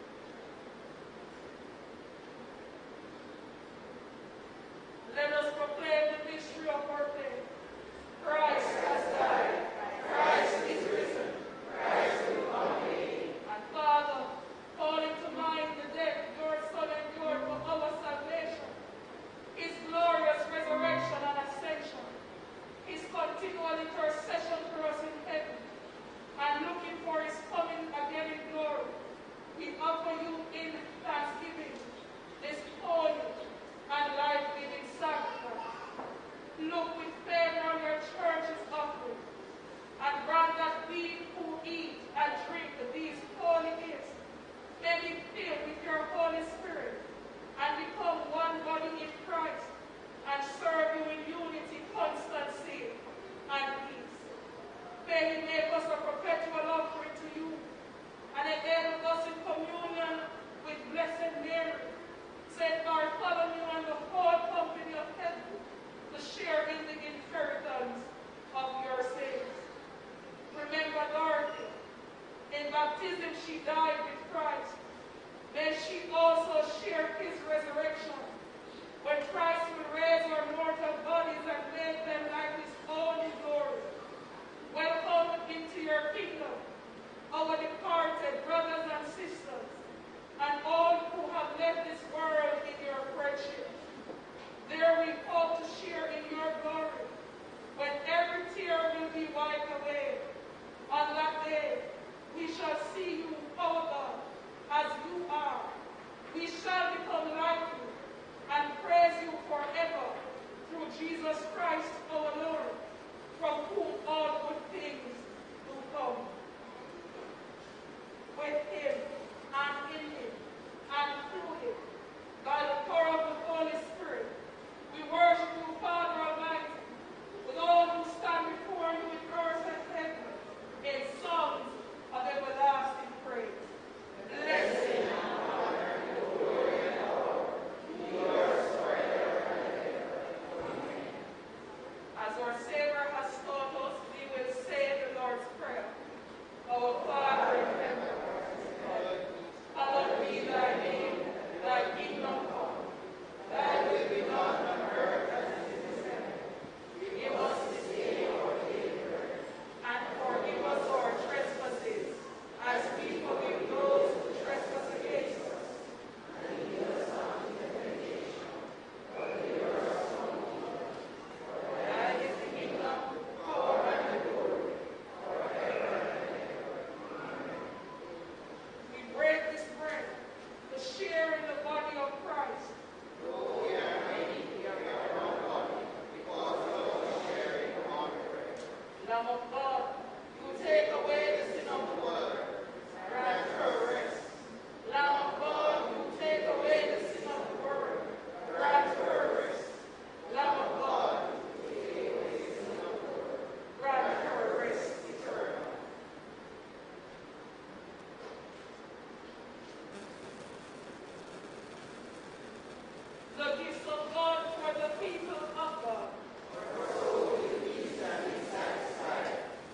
Let us proclaim the mystery of our faith. Christ has died. Christ is risen. Christ will come again. And Father, calling to mind the death your Son endured for our salvation, his glorious resurrection and ascension, his continual intercession for us in heaven, and looking for his coming again in glory, we offer you in thanksgiving this holy and life-giving sacrifice. Look with favor on your church's offering, and grant that we who eat and drink these holy gifts may be filled with your Holy Spirit and become one body in Christ, and serve you in unity, constancy, and peace. May he make us a perpetual offering to you, and enable us in communion with Blessed Mary, Saint Bartholomew, and the whole company of heaven, to share in the inheritance of your saints. Remember Dorothy. In baptism she died with Christ. May she also share his resurrection, when Christ will raise our mortal bodies and make them like his own in glory. Welcome into your kingdom our departed brothers and sisters, and all who have left this world in your friendship. There we hope to share in your glory, when every tear will be wiped away. On that day, we shall see you, our God, as you are. We shall become like you and praise you forever through Jesus Christ our Lord, from whom all good things do come. With him, and in him, and through him, by the power of the Holy Spirit, we worship you, Father Almighty, with all who stand before you in earth and heaven, in songs of everlasting praise. Blessing and honor and glory and power be yours forever and ever. Amen. As our Savior has taught us, we will say the Lord's Prayer. Our Father in heaven, hallowed be thy name, thy kingdom come, thy will be done on earth as it is in heaven. Give us this day our daily bread, and forgive us our trespasses, as we forgive those who trespass against us. And lead us not into temptation, but deliver us from evil. For thine is the kingdom, power, and the glory, forever and ever. Amen. We break this bread to share in the body of Christ. Though we are many, we are one body, because we all share in one bread. Lamb of God, you take away the sin of the world. Grant her rest. Lamb of God, you take away the sin of the world. Grant her rest. Lamb of God, you take away the sin of the world. Grant her rest eternal. The gifts of God for the people of God. For so will peace and be satisfied.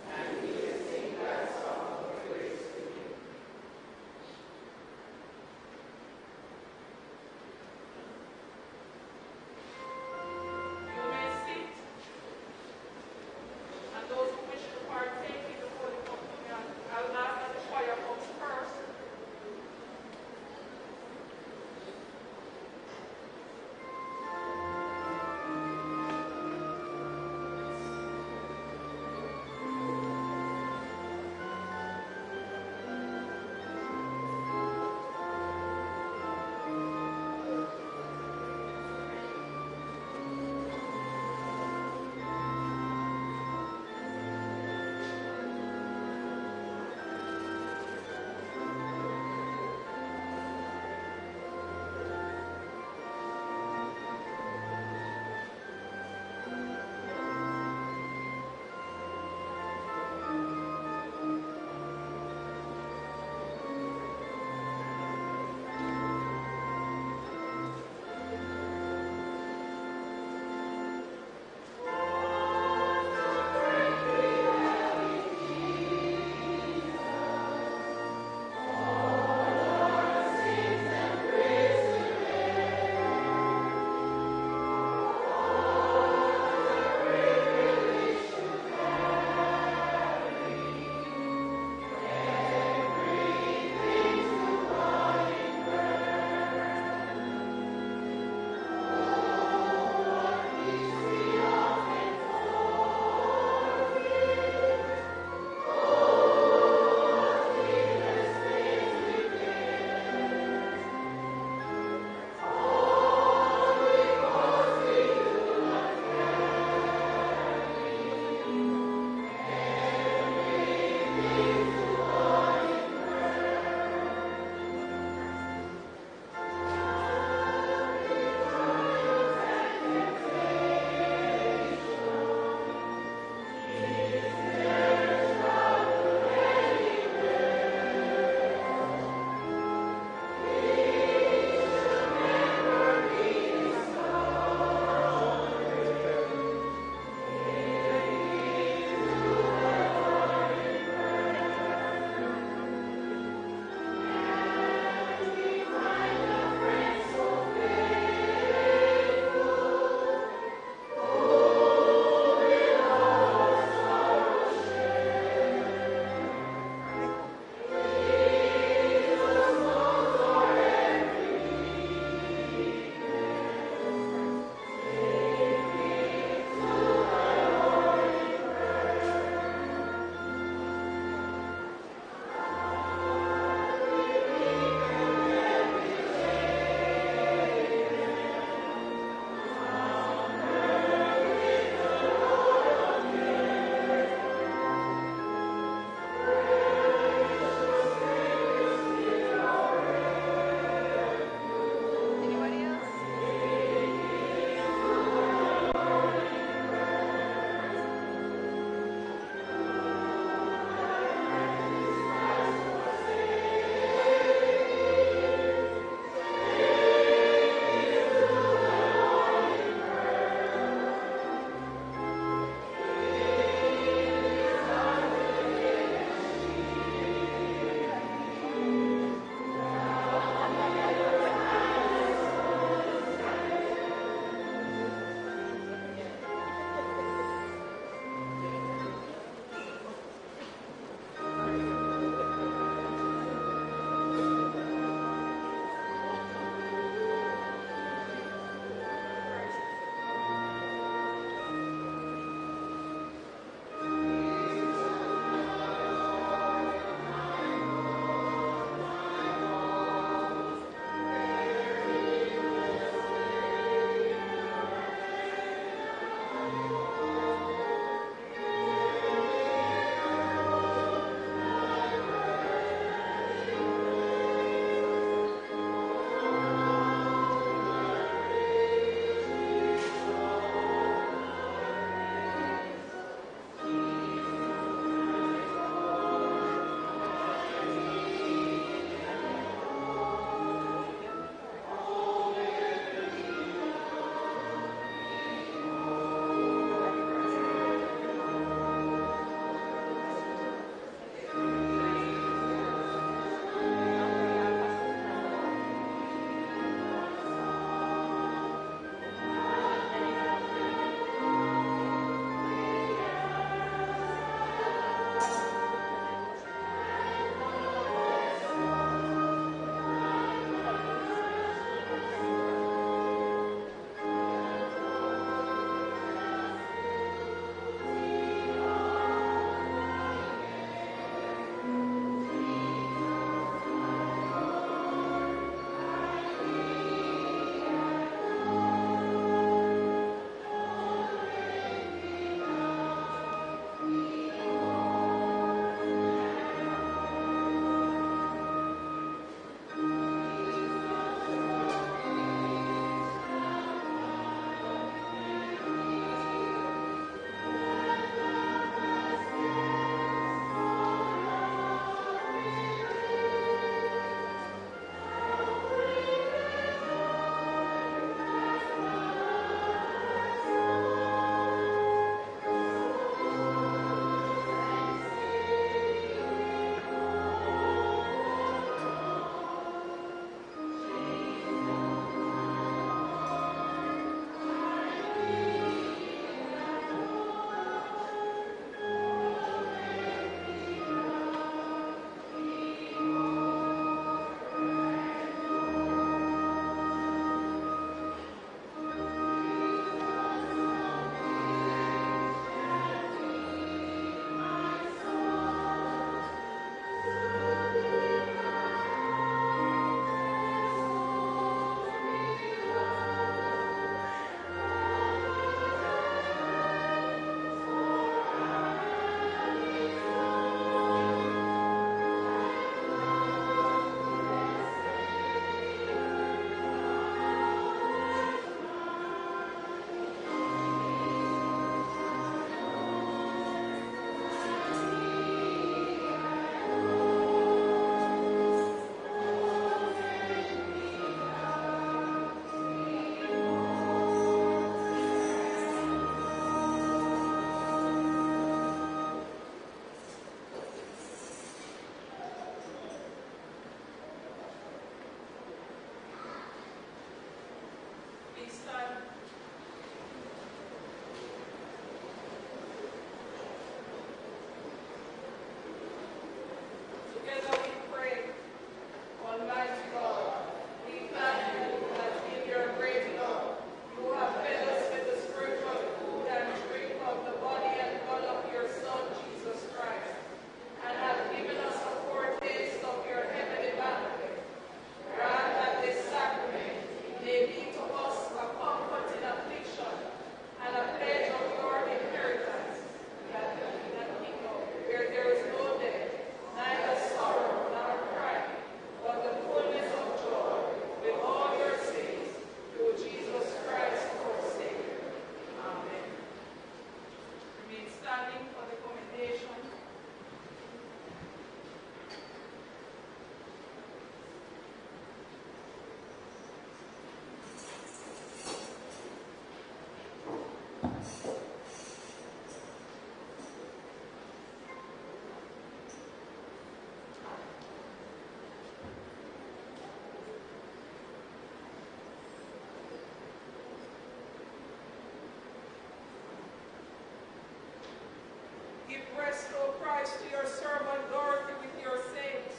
rest, O Christ, to your servant Dorothy with your saints.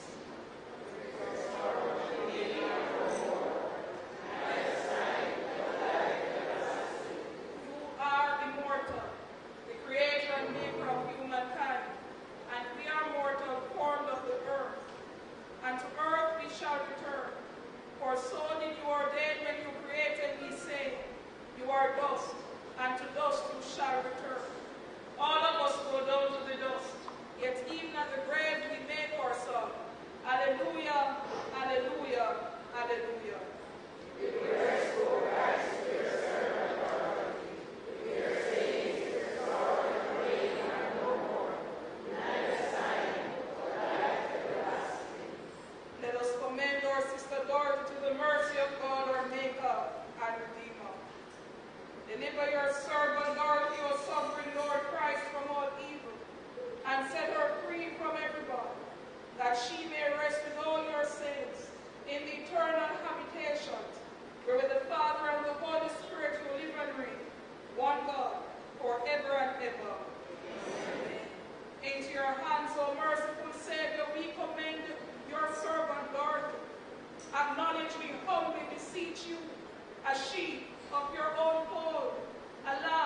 You are immortal, the creator and maker of humankind, and we are mortal, formed of the earth. And to earth we shall return. For so did you ordain when you created me, saying, you are dust, and to dust you shall return. All of us go down to the dust, yet even at the grave we make our song. Alleluia, alleluia, alleluia. Give praise to Christ, to your servant Dorothy, to your saints, your sorrow and pain and no more, neither sighing or life everlasting. Let us commend our sister Dorothy to the mercy of God, our Maker and Redeemer. Deliver your servant Dorothy, O sovereign Lord Christ, from all evil, and set her free from every bond, that she may rest with all your saints in the eternal habitations, where with the Father and the Holy Spirit you live and reign, one God, forever and ever. Amen. Into your hands, O merciful Savior, we commend your servant Dorothy. Acknowledge, we humbly beseech you, as she of your own fold, alive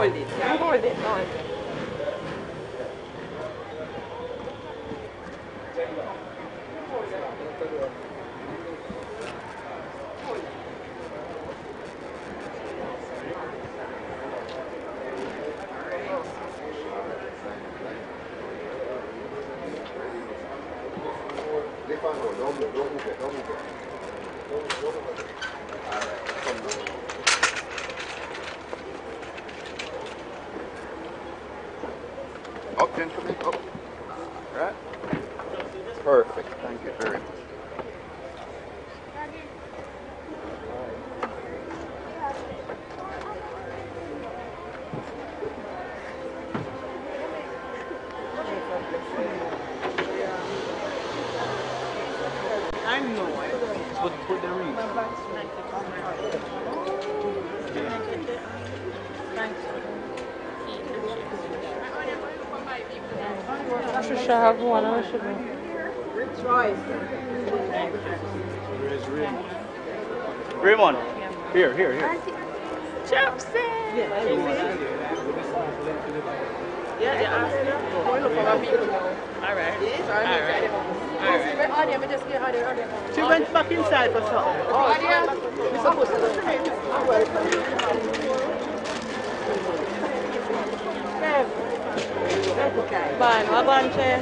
hold it. Hold it. Up, gentlemen, up. Right? Perfect. Thank you very much. I know. Put the ring. I should have one. I should have. Raymond, here. Chopsy! Yeah, they asked me. All right. She went back inside for something. Oh, yeah. We're supposed to Ban, what ban, Che?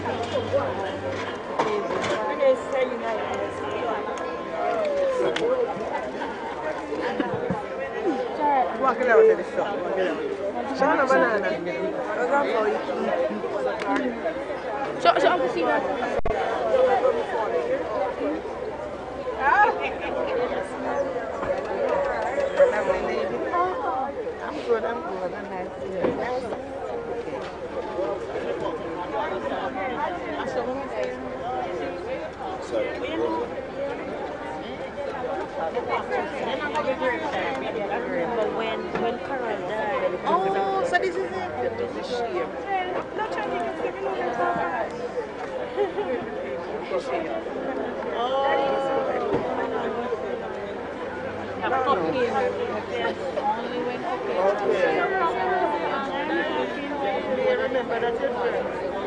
Walk it out to the shop. Show no banana. Show Uncle see that. I'm good. I'm nice. When Carol died. Oh, so this is it. This is shame. Remember that's your friend.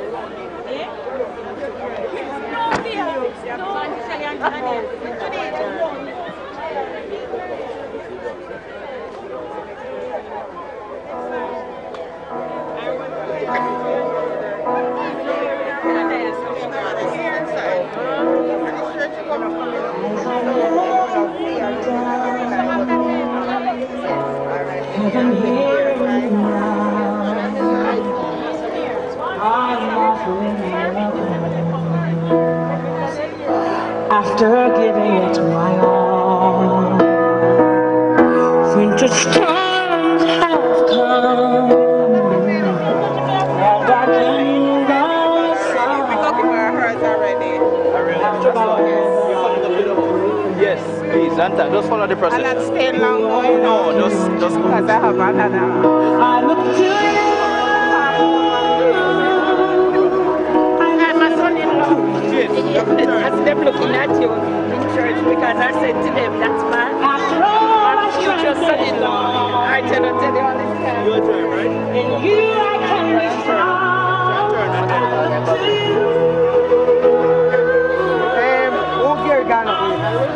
After giving it my all, winter storms have come, and I think I Yes, please, and just follow the process. I'm not staying long going. No, just because I have another. I look to you. And my son-in-law, as them looking at you in church because I said to them, that's my future son-in-law. I tell you all this time. Your turn, right? And you I can respond to you. Who here gonna be?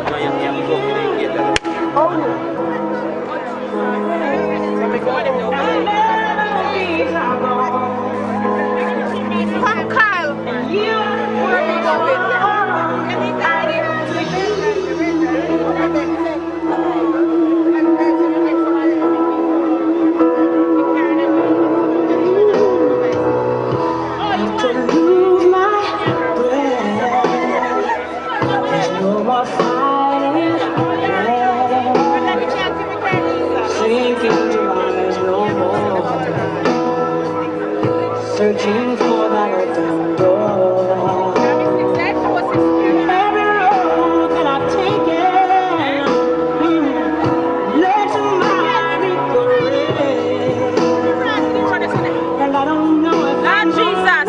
Oh, from Kyle. You were going To lose my breath. There's no more fighting. Sinking to rise no more. Searching for that open door. Every road that I've taken led to my regret. And I don't know if I'm Jesus.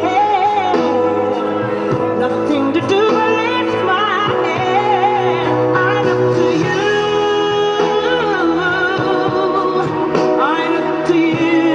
Nothing to do but lift my head. I look to you. I look to you.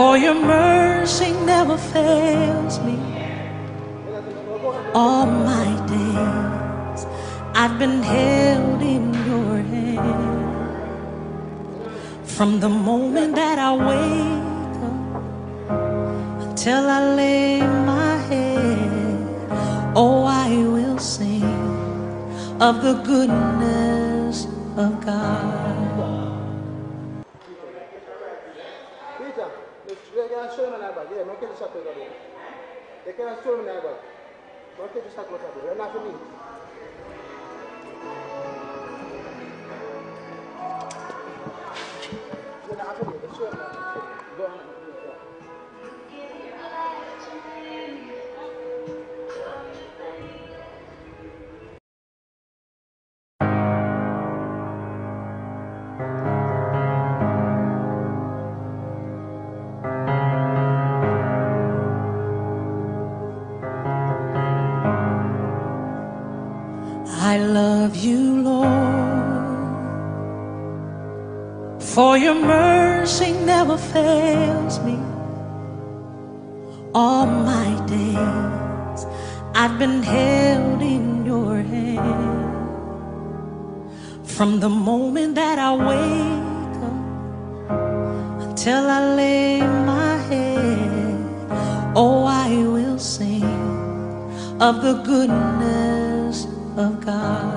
For your mercy never fails me. All my days I've been held in your hand. From the moment that I wake up till I lay my head, oh, I will sing of the goodness of God. I love you, Lord, for your mercy never fails me. All my days I've been held in your hand. From the moment that I wake up till I lay my head, oh, I will sing of the goodness of God.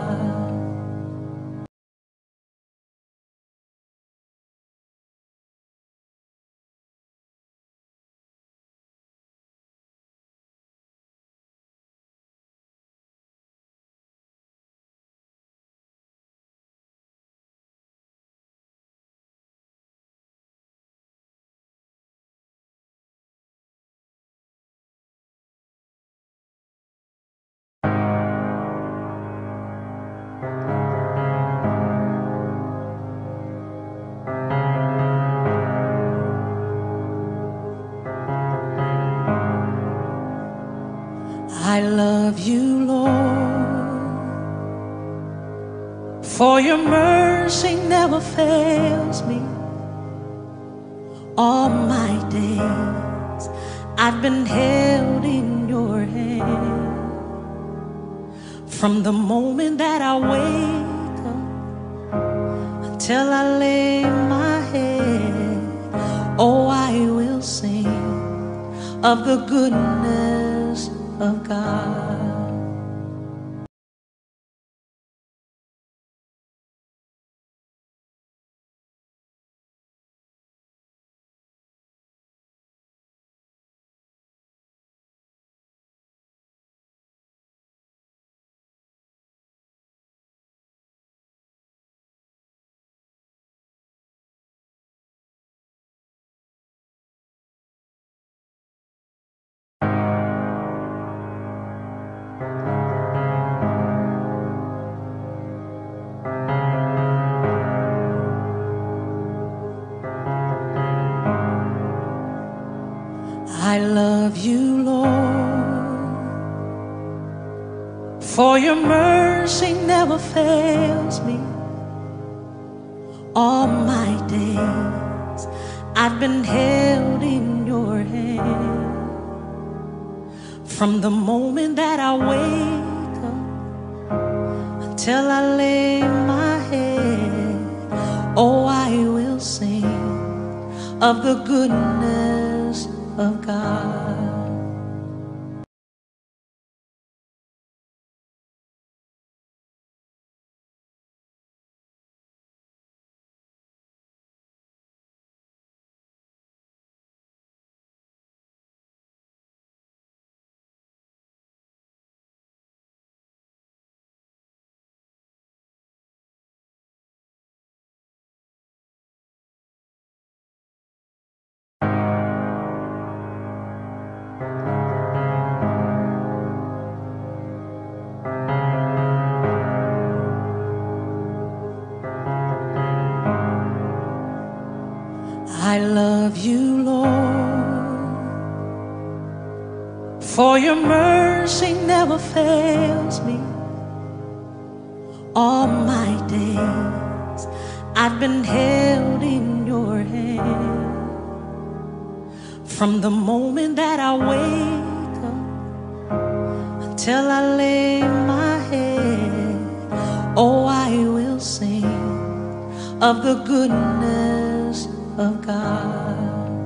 I love you, Lord, for your mercy never fails me. All my days I've been held in your hand. From the moment that I wake up till I lay my head, oh, I will sing of the goodness of God. I love you, Lord, for your mercy never fails me. All my days I've been held in your hand. From the moment that I wake up till I lay my head, oh, I will sing of the goodness of God. I love you, Lord, for your mercy never fails me. All my days I've been held in your hand. From the moment that I wake up until I lay my head, oh, I will sing of the goodness of God.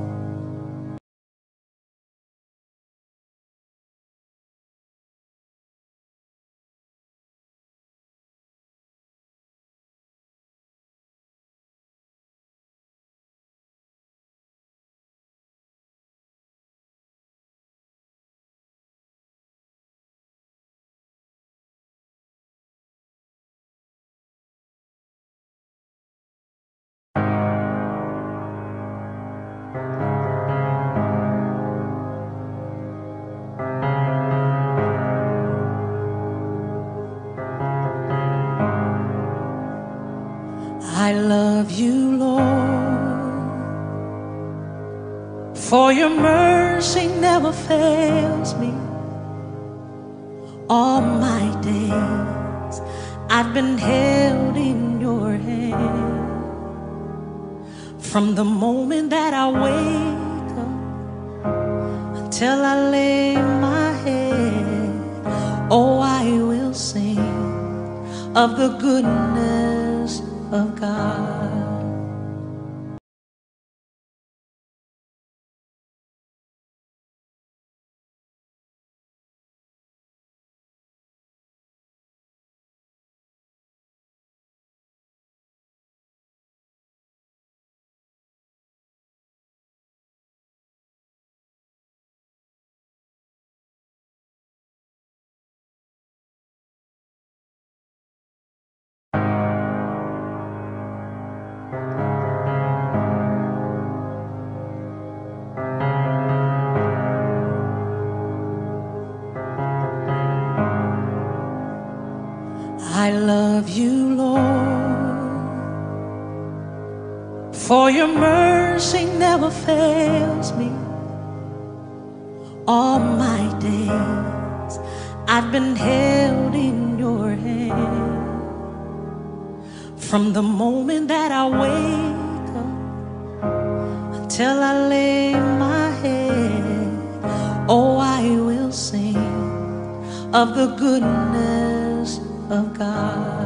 I love you, Lord, for your mercy never fails me. All my days I've been held in your hand. From the moment that I wake up until I lay my head, oh, I will sing of the goodness of God. I love you, Lord, for your mercy never fails me. All my days I've been held in your hand. From the moment that I wake up until I lay my head, oh, I will sing of the goodness of God.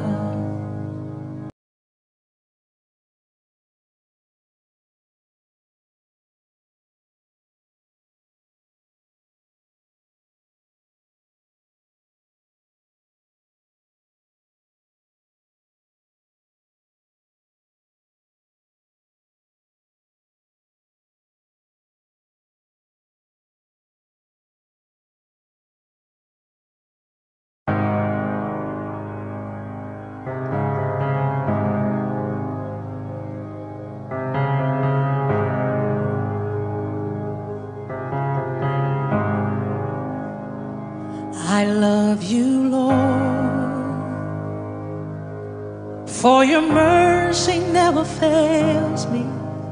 I love you, Lord, for your mercy never fails me.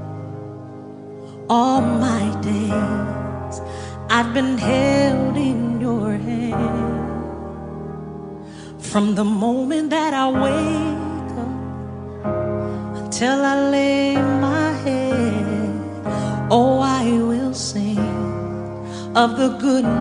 All my days I've been held in your hand. From the moment that I wake up until I lay my head, oh, I will sing of the goodness.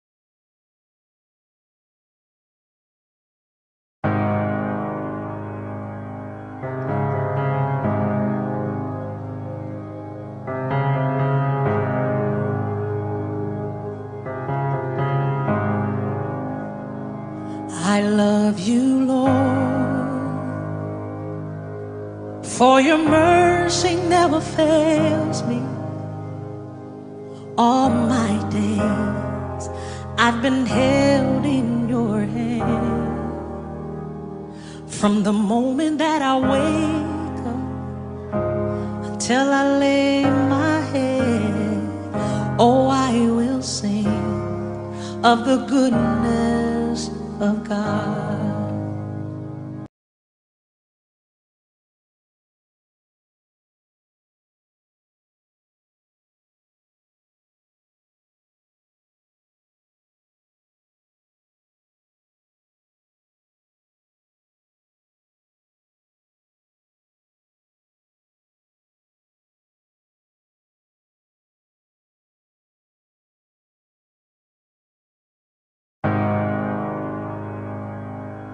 I love you, Lord, for your mercy never fails me. All my days I've been held in your hand. From the moment that I wake up until I lay my head, oh, I will sing of the goodness of God.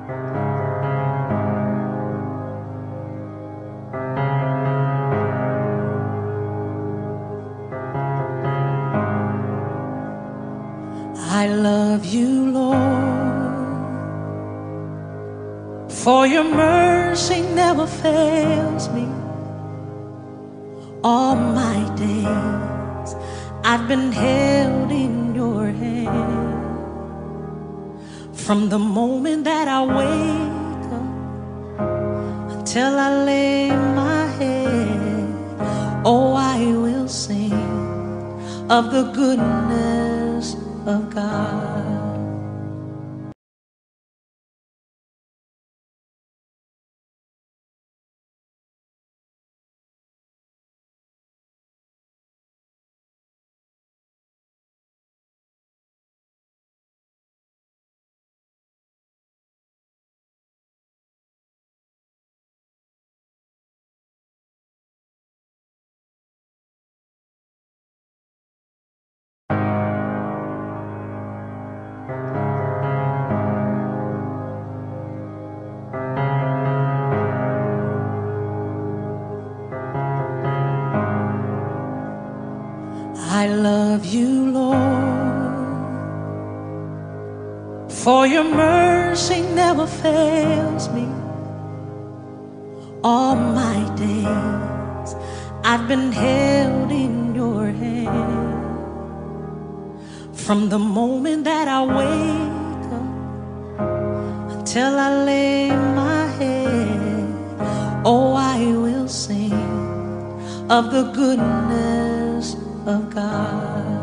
I love you, Lord, for your mercy never fails me. All my days I've been held in your hand. From the moment that I wake up until I lay my head, oh, I will sing of the goodness of God. I love you, Lord, for your mercy never fails me. All my days I've been held in your hand. From the moment that I wake up until I lay my head, oh, I will sing of the goodness of God.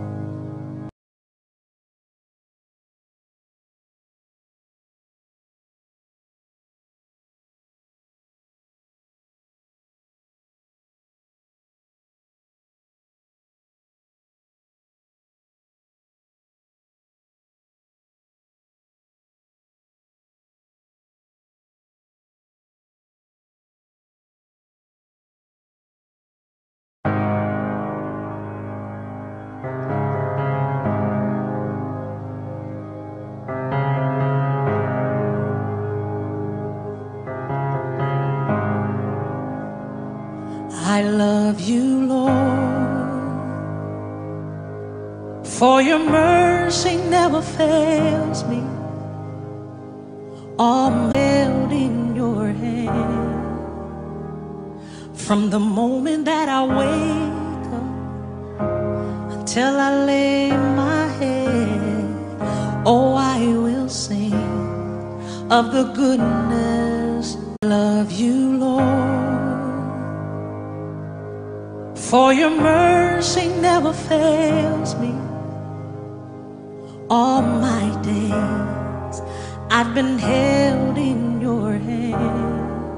I love you, Lord, for your mercy never fails me. All held in your hand. From the moment that I wake up until I lay my head, oh, I will sing of the goodness. I love you, Lord, for your mercy never fails me. All my days I've been held in your hand.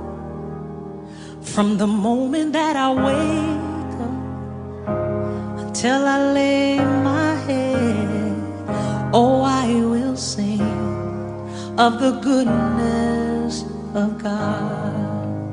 From the moment that I wake up until I lay my head, oh, I will sing of the goodness of God.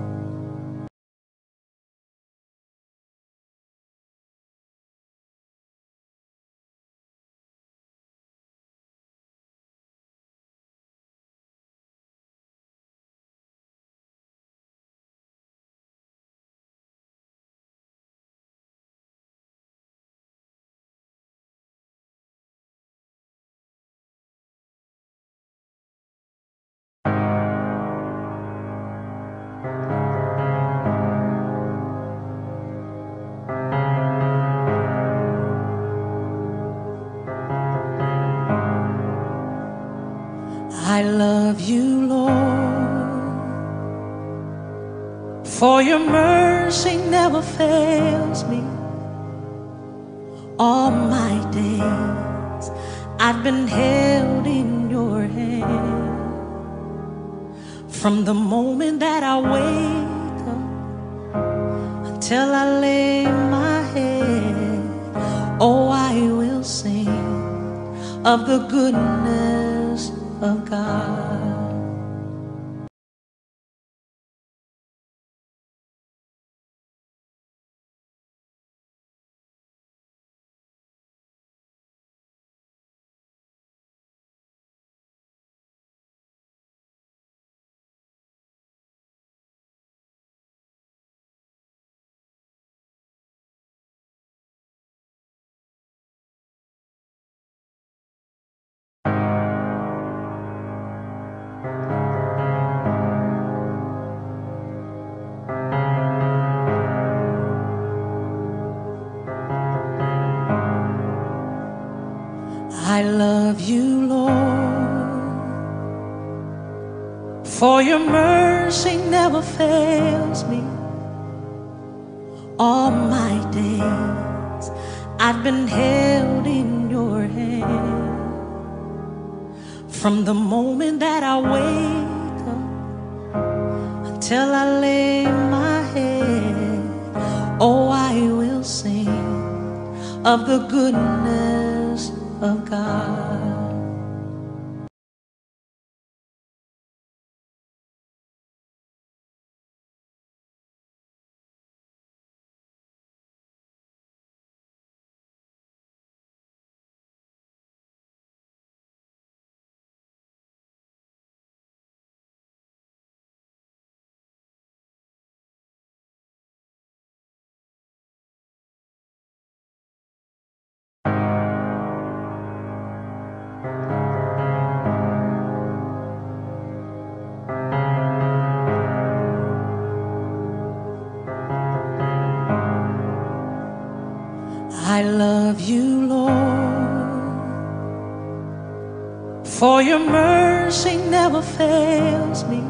I love you, Lord, for your mercy never fails me. All my days I've been held in your hand. From the moment that I wake up until I lay my head, oh, I will sing of the goodness of God. For your mercy never fails me. All my days I've been held in your hand. From the moment that I wake up until I lay my head, oh, I will sing of the goodness of God. I love you, Lord, for your mercy never fails me.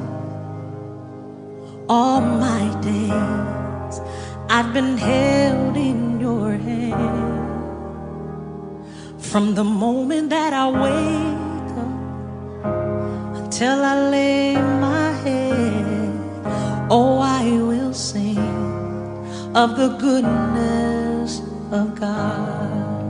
All my days I've been held in your hand. From the moment that I wake up until I lay my head, oh, I will sing of the goodness of God.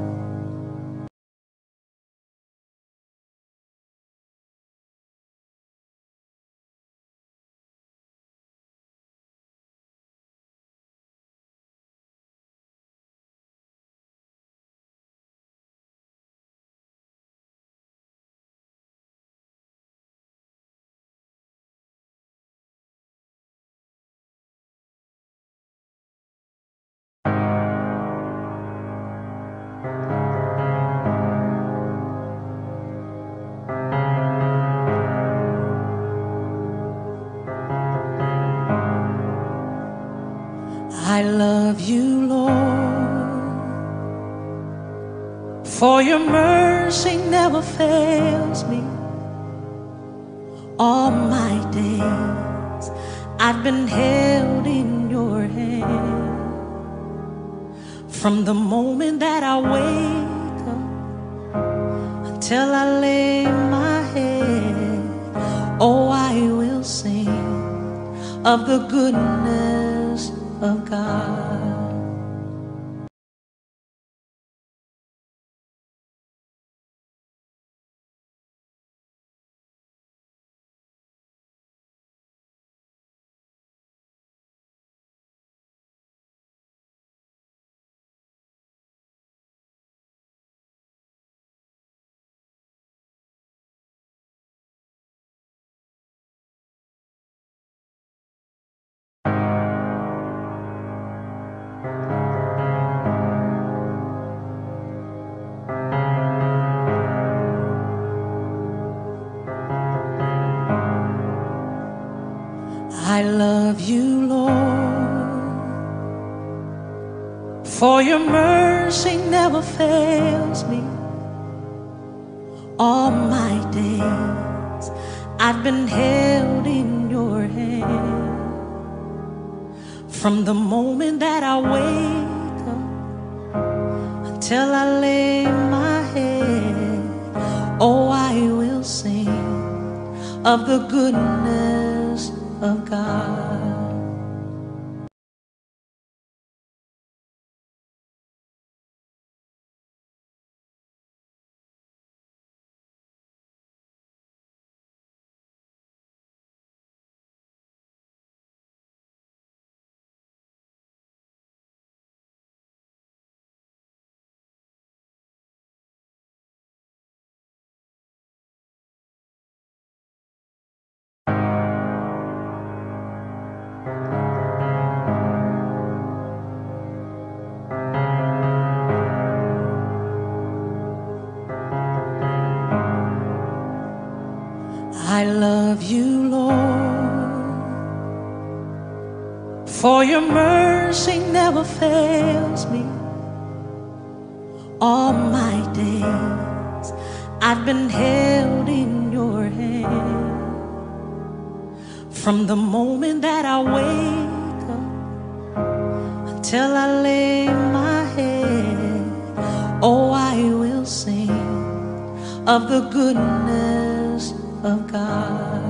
I love you, Lord, for your mercy never fails me. All my days I've been held in your hand. From the moment that I wake up until I lay my head, oh, I will sing of the goodness of God. I love you, Lord, for your mercy never fails me. All my days I've been held in your hand. From the moment that I wake up until I lay my head, oh, I will sing of the goodness of God. I love you, Lord, for your mercy never fails me. All my days I've been held in your hand. From the moment that I wake up until I lay my head, oh, I will sing of the goodness of God.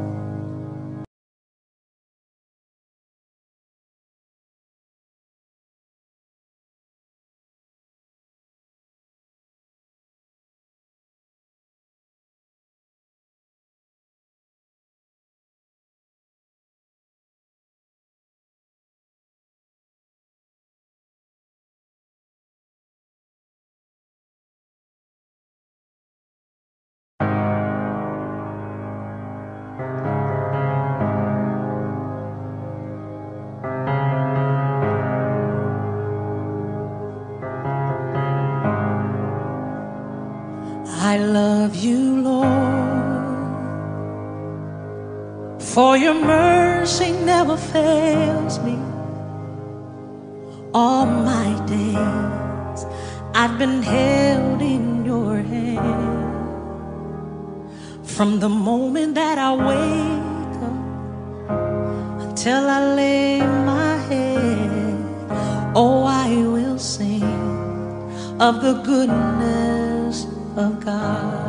I love you, Lord, for your mercy never fails me. All my days I've been held in your hand. From the moment that I wake up until I lay my head, oh, I will sing of the goodness of God.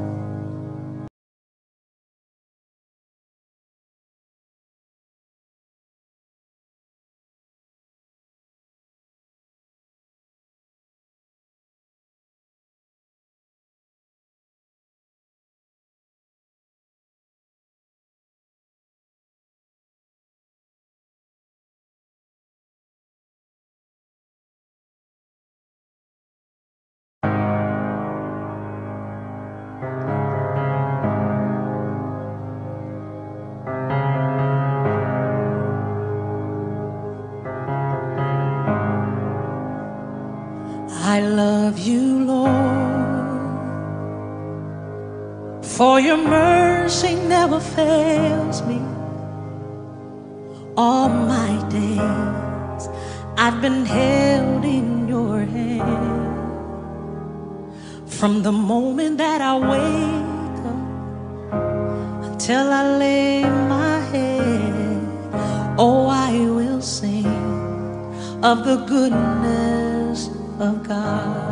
I love you, Lord, for your mercy never fails me. All my days I've been held in your hand. From the moment that I wake up until I lay my head, oh, I will sing of the goodness of God.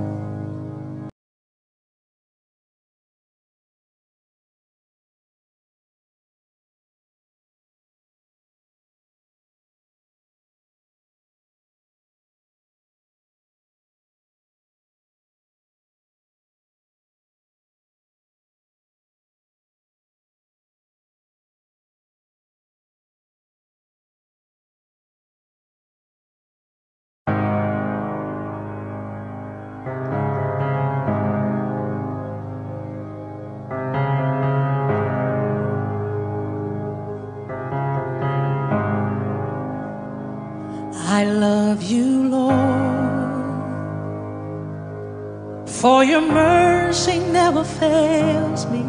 I love you, Lord, for your mercy never fails me.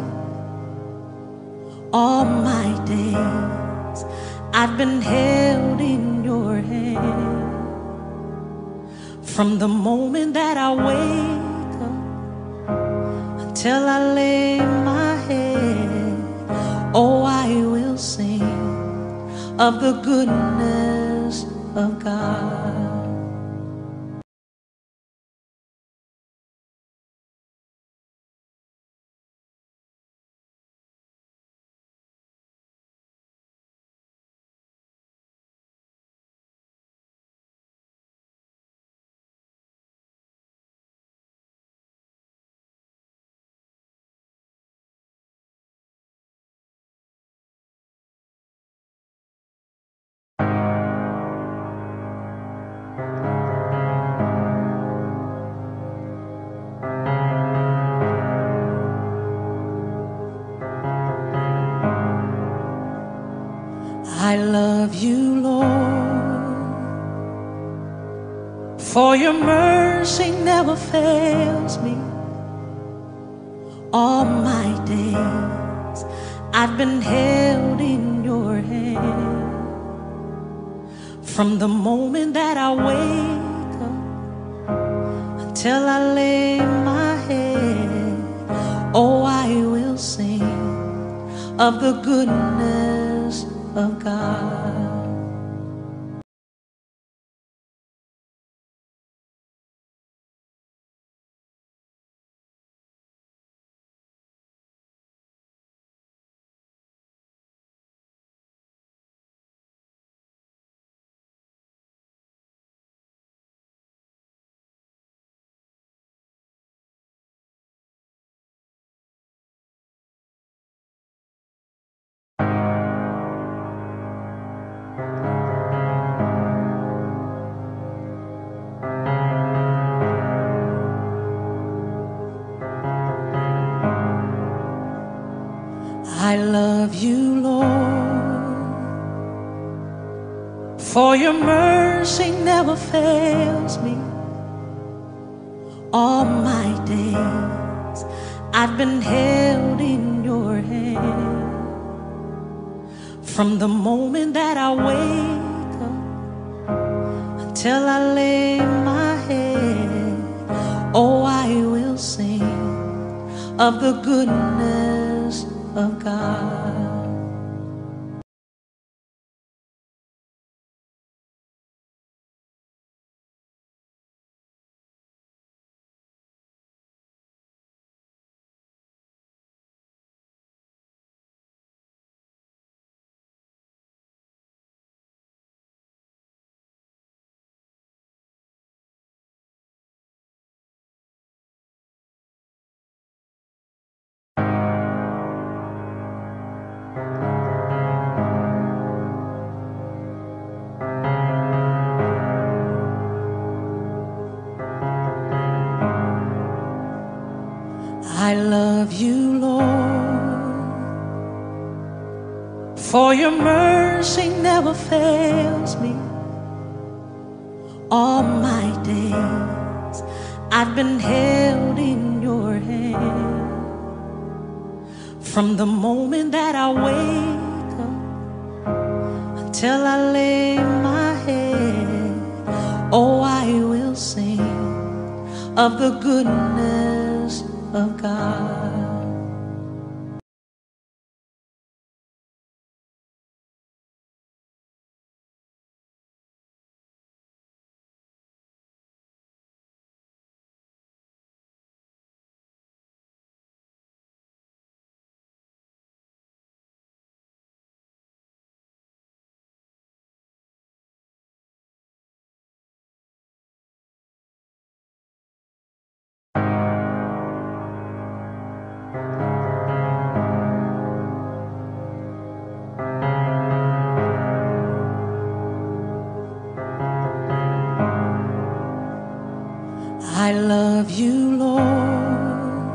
All my days I've been held in your hand. From the moment that I wake up until I lay my head, oh, I will sing of the goodness of God. I love you, Lord, for your mercy never fails me. All my days I've been held in your hand. From the moment that I wake up until I lay my head, oh, I will sing of the goodness of God. I love you, Lord, for your mercy never fails me. All my days I've been held in your hand. From the moment that I wake up until I lay my head, oh, I will sing of the goodness of God. I love you, Lord, for your mercy never fails me. All my days I've been held in your hand. From the moment that I wake up until I lay my head, oh, I will sing of the goodness of God. I love you, Lord,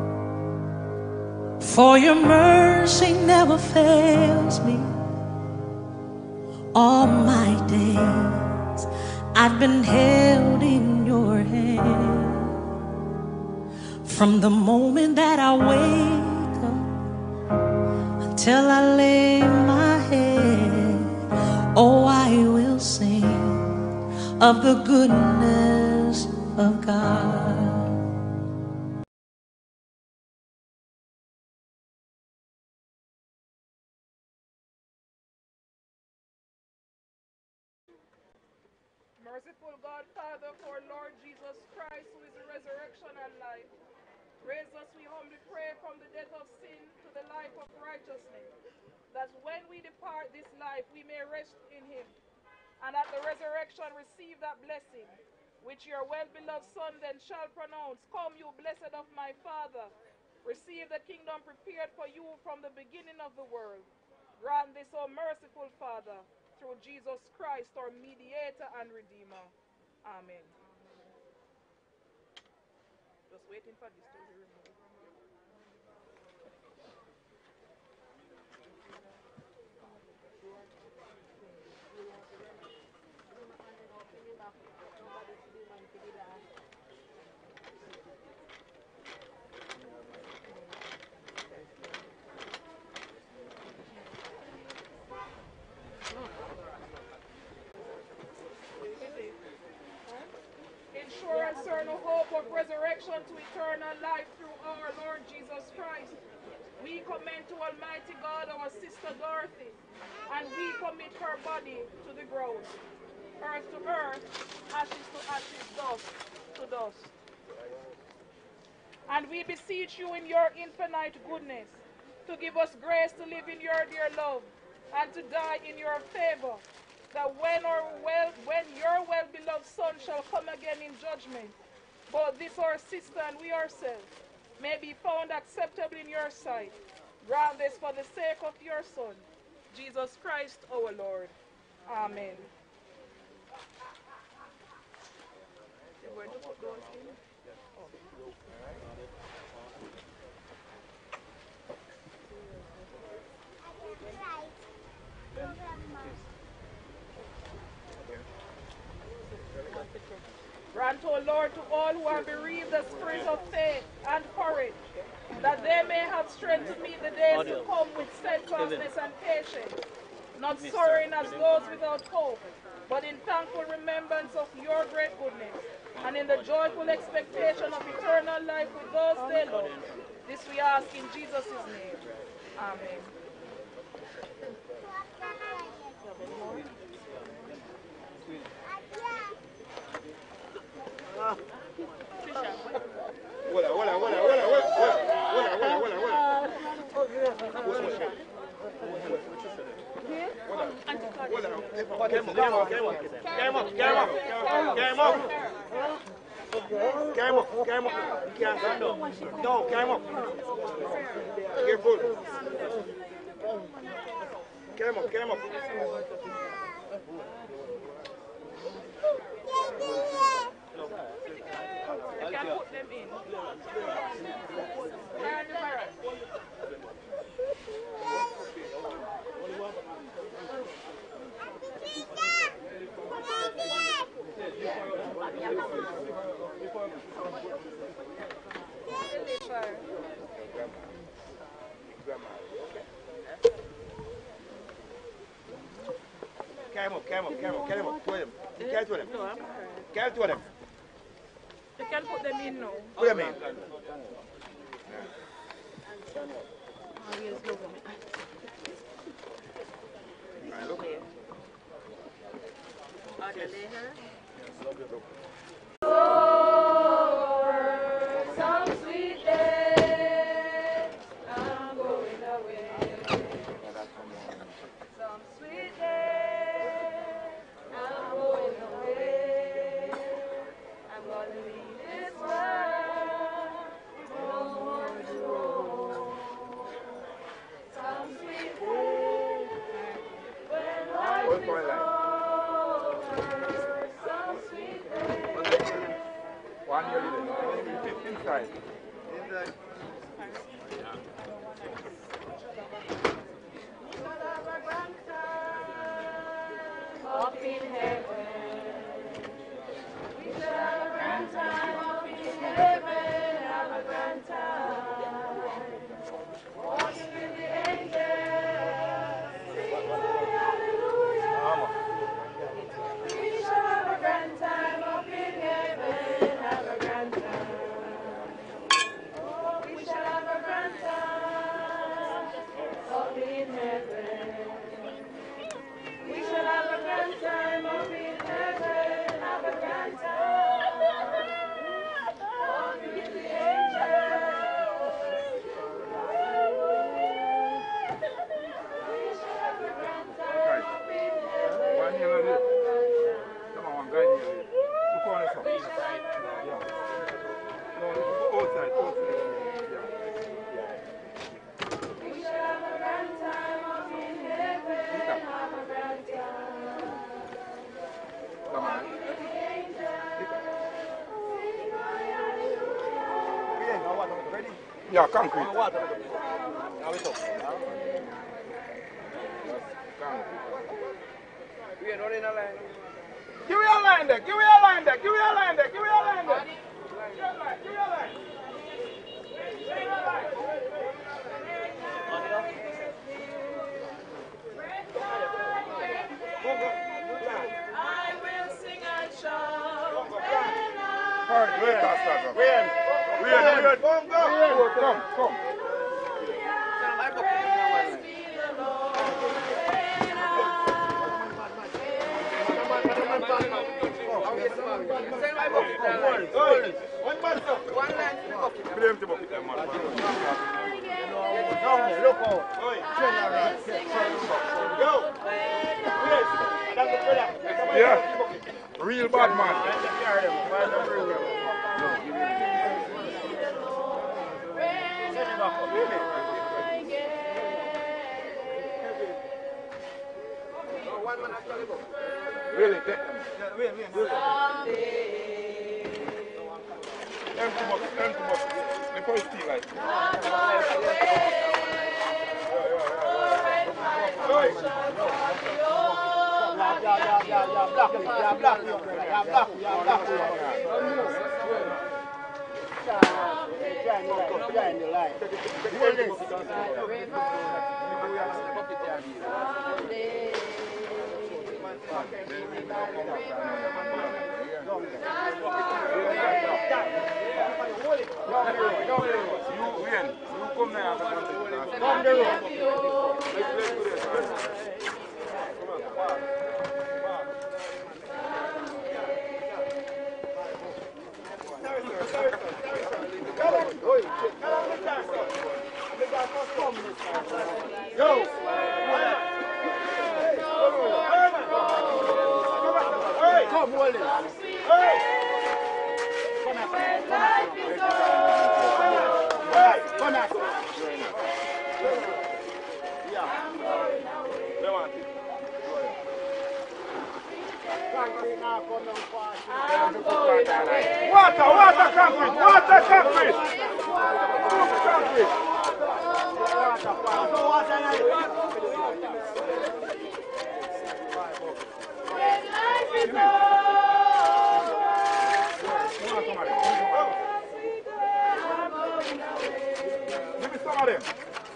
for your mercy never fails me. All my days I've been held in your hand. From the moment that I wake up until I lay my head, oh, I will sing of the goodness of God. Merciful God, Father, for Lord Jesus Christ, who is the resurrection and life, raise us, we humbly pray, from the death of sin to the life of righteousness, that when we depart this life, we may rest in him, and at the resurrection receive that blessing, which your well-beloved Son then shall pronounce, Come, you blessed of my Father, receive the kingdom prepared for you from the beginning of the world. Grant this, O merciful Father, through Jesus Christ, our mediator and redeemer. Amen. Just waiting for this to be removed. In sure and certain hope of resurrection to eternal life through our Lord Jesus Christ, We commend to Almighty God our sister Dorothy, and we commit her body to the ground, earth to earth, ashes to ashes, dust to dust. And we beseech you in your infinite goodness to give us grace to live in your dear love and to die in your favor, that when your well-beloved Son shall come again in judgment, both this our sister and we ourselves may be found acceptable in your sight. Grant this for the sake of your Son, Jesus Christ our Lord. Amen. You're going to put those in? Oh. Grant, O Lord, to all who are bereaved the spirit of faith and courage, that they may have strength to meet the days to come with steadfastness and patience, not sorrowing as those without hope, but in thankful remembrance of your great goodness, and in the joyful expectation of eternal life with those they love. This we ask in Jesus' name. Amen. No, came up. Careful. Came up. You can put them in. Came up. Put them. Carry to them. Carry to them. You can put them in now. Put them in. Look. Some sweet day, I'm going away. Some sweet day, I'm going away. I'm going to leave this world, no more to roam. Some sweet day, when life is over. Some sweet day. One year inside. Up in heaven, we shall have a grand time. Up in heaven, have a grand time. Walking with the angels, sing hallelujah. We shall have a grand time. Up in heaven, have a grand time. Oh, we shall have a grand time. Up in heaven. We shall have a grand time up in heaven, have a grand time. Walk with the angels. We shall have a grand time up in heaven, have a grand time. Come on, guide me. Look on this one. We shall have a grand Yeah. time. No, outside. We shall have a grand time up in heaven, have a grand time. Come on. Yeah, concrete. Now it's up. We are not in a line. Give me a line there. Give me a line there. Give me a line there. Give me a line there. Give me a line. Give me a line. Give me a line. I will sing and shout. Come. Blame the bucket, man. Look out. Yeah. Real bad man. Really? Empty bucket. Before it's tea like. Water concrete. Give me some of them.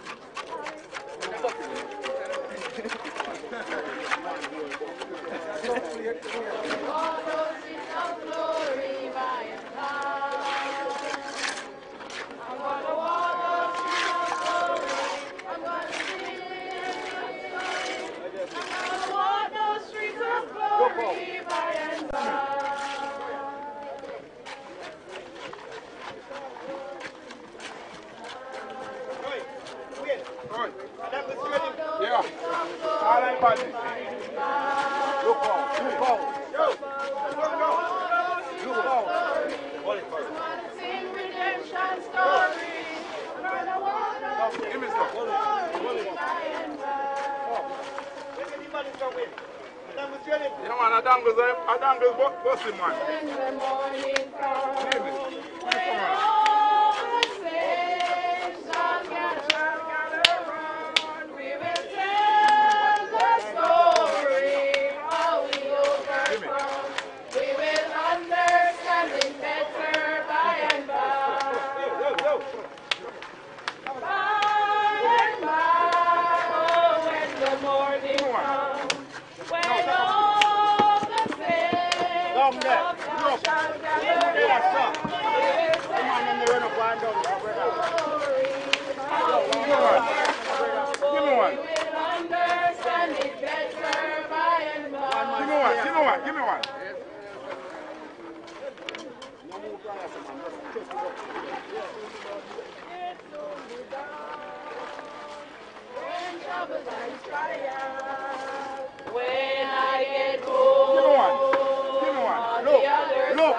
Yeah. All right, buddy. Look out. Look out. Look out. Sing redemption story. Give me some. You know, man, a dangle's busting, man. In the morning come. Give me. Come on. Give me one. When troubles and trials, when I get home, give me one. Look.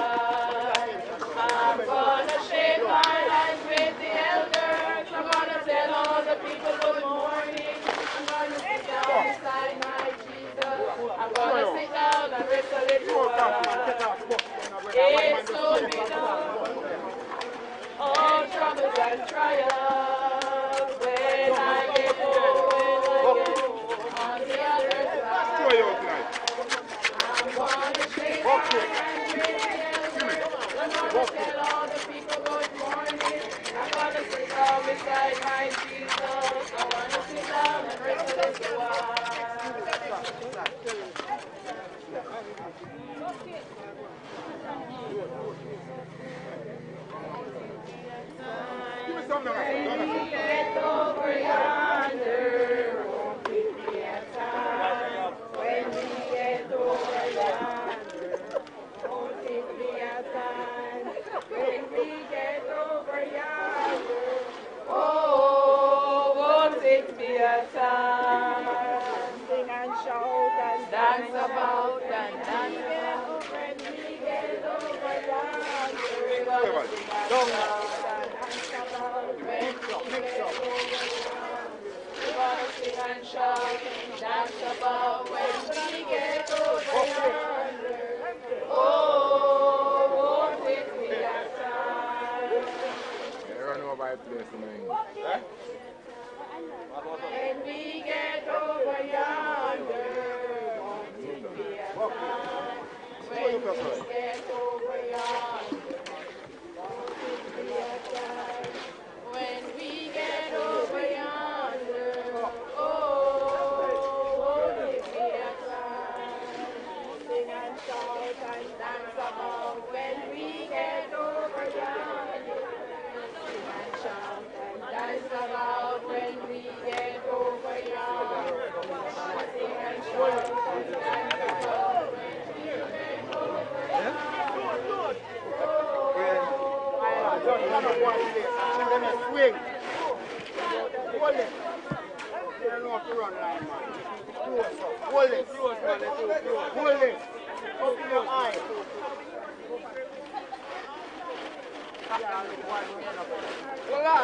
I'm gonna shake my hands with the elders. I'm gonna tell all the people good morning. I'm gonna sit down beside my Jesus. I'm gonna sit down and rest a little while. It's so be done. All troubles and trials. When I get home, on the other side, I'm gonna shake my hands with the elders. I'm gonna tell all the people good morning. I'm gonna sit down beside my Jesus. I wanna sit down and rest a little while. Get over yonder, won't be a time. When we get over yonder, won't it be a time? When we dance about and dance again. When we get over yonder, we're gonna sing and shout and dance about. When we get over yonder, we're gonna sing and shout and dance about. When we get over yonder, oh, won't it be that time? Run over my place, man. When we get over yonder, won't it be a time? When we get over yonder, won't it be a time? When we get over yonder, oh, won't it be a time? Sing and shout and dance about. When we get over yonder, sing and shout and dance about. When we get over yonder, sing and shout and dance about. When we get over Swing. Hold it. You don't know if you run like man. Hold it. Hold it. Open your eye. Hold on.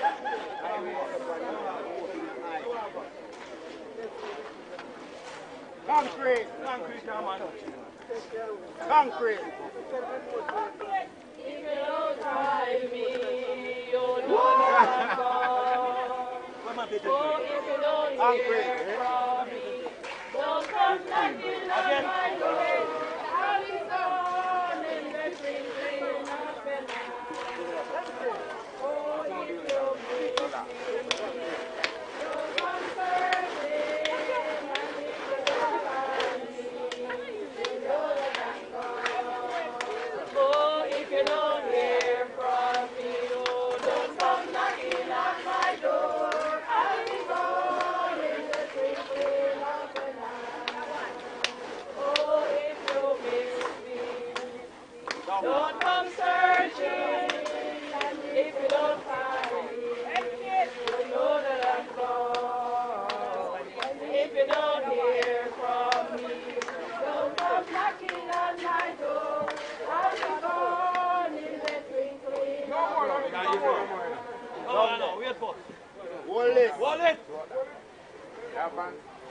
Concrete. If you don't try me, you'll know that I'm gone. Oh, if you don't hear from me, don't come knocking on my door. I'll be gone in the twinkling of an eye. Oh, if you miss me, don't come searching, and if you don't find me, you know that I'm gone. Oh, if you don't hear from me, oh, don't come knocking on my door. I'll be gone in the twinkling of an eye. Oh, if you miss me, don't come searching, and if you don't find me, you know that I'm gone. If you don't hear from me, don't come knocking on my door. I'll be gone in the twinkling of an eye. No, wait for. Hold it. Yeah, man.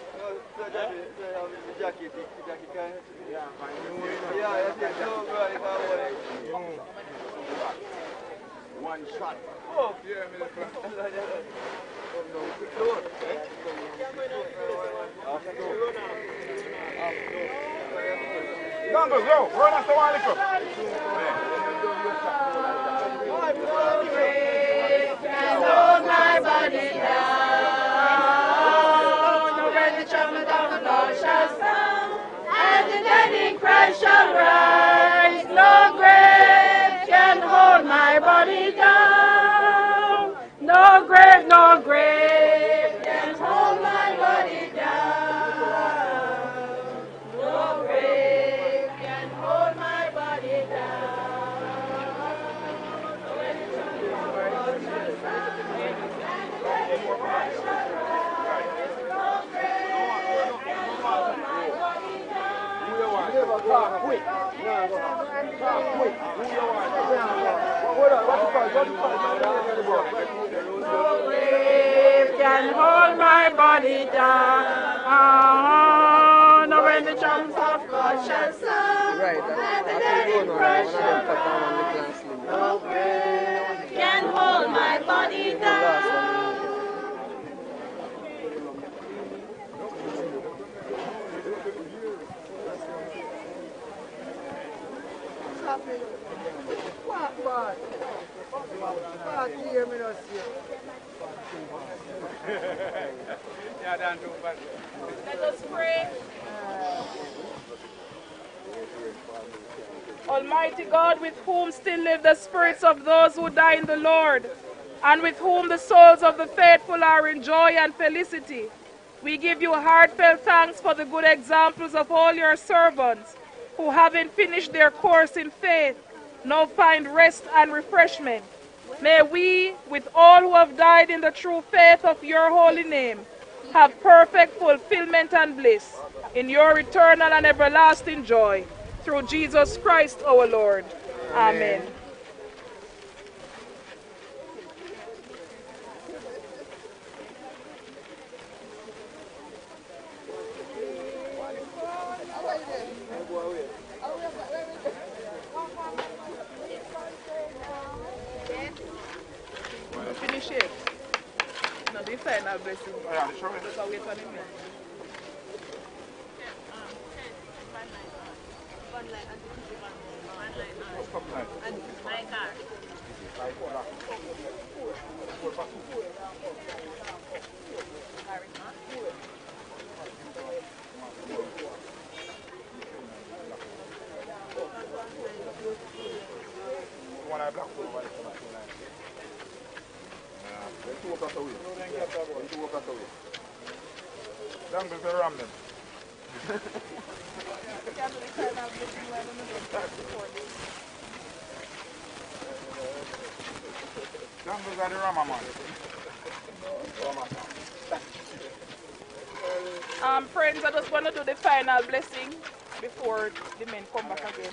One shot. Oh, yeah, Numbers, go. Run after one little. Can hold my body down. When the trumpet of the Lord shall sound, and the dead in Christ shall rise, no grave can hold my body down. No grave can hold my body down. No grave can hold my body down. When the trumpet of the Lord shall sound, and the dead in Christ shall rise, no grave can hold my body down. Quick. No grave can hold my body down. No, when the trumpets of God shall sound, and the dead in Christ shall rise, no grave can hold my body down. Let us pray. Almighty God, with whom still live the spirits of those who die in the Lord, and with whom the souls of the faithful are in joy and felicity, we give you heartfelt thanks for the good examples of all your servants, who, having finished their course in faith, now find rest and refreshment. May we, with all who have died in the true faith of your holy name, have perfect fulfillment and bliss in your eternal and everlasting joy. Through Jesus Christ our Lord. Amen. Finish it. No, the final blessing. Just wait for him. My car. Friends, I just want to do the final blessing before the men come back again.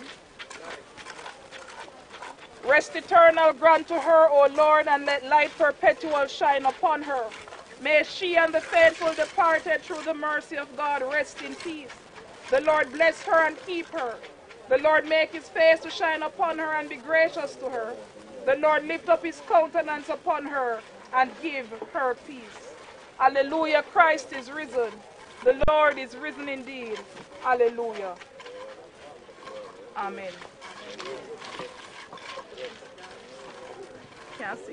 Rest eternal grant to her, O Lord, and let light perpetual shine upon her. May she and the faithful departed through the mercy of God rest in peace. The Lord bless her and keep her. The Lord make his face to shine upon her and be gracious to her. The Lord lift up his countenance upon her and give her peace. Hallelujah, Christ is risen. The Lord is risen indeed. Hallelujah. Amen. Can't see.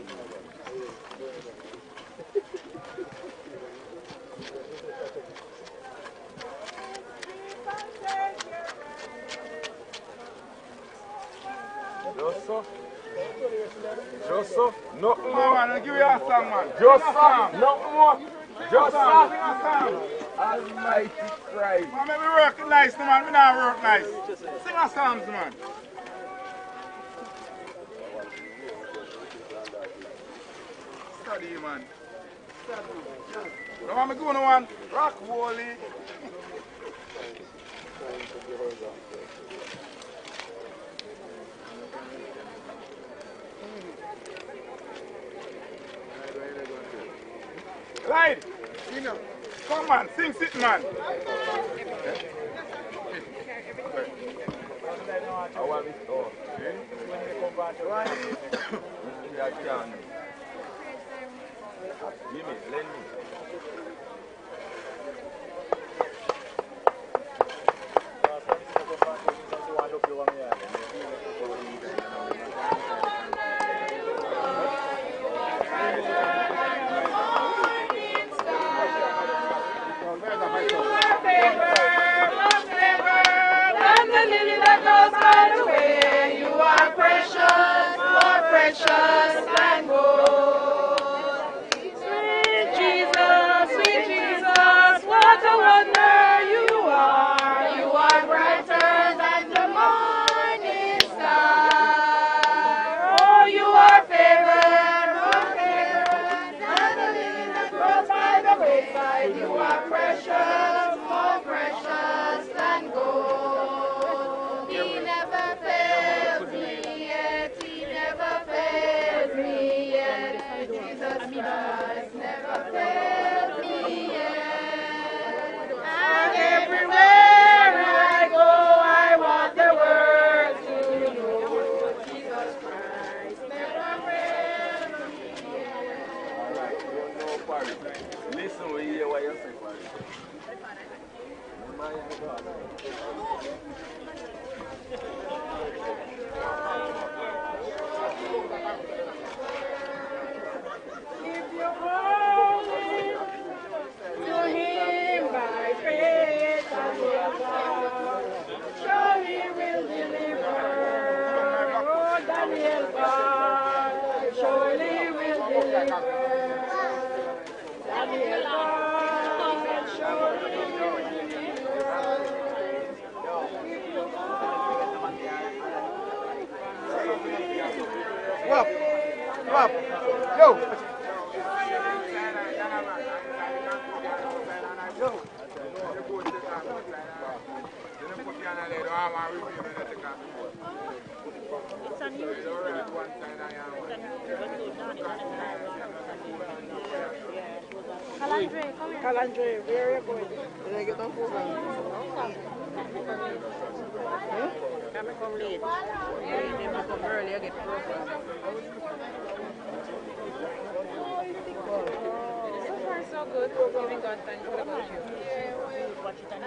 Just so. Nothing more, man. Give you a song, man. Just so. Nothing more. Just so. Sing a song. Almighty Christ. Man, make me work nice, man. Me not work nice. Sing a song, man. Study, man. Study. No, I'm going to one. Rock Wally. Light! You know. Come on, sing sit, man. I want this door. When they come back to one, I can. Give me, lend me. Listen, we hear what you say, If you only to him by faith and love, sure he will deliver. Oh, Daniel, God, surely will deliver. Daniel, God, surely will deliver. Up, yo. It's on YouTube. Calandre, come here. Calandre, where are you going? Did I get no food? Come late. They must come early, I get program. So far, so good. Giving God thanks. What about you? Watch it on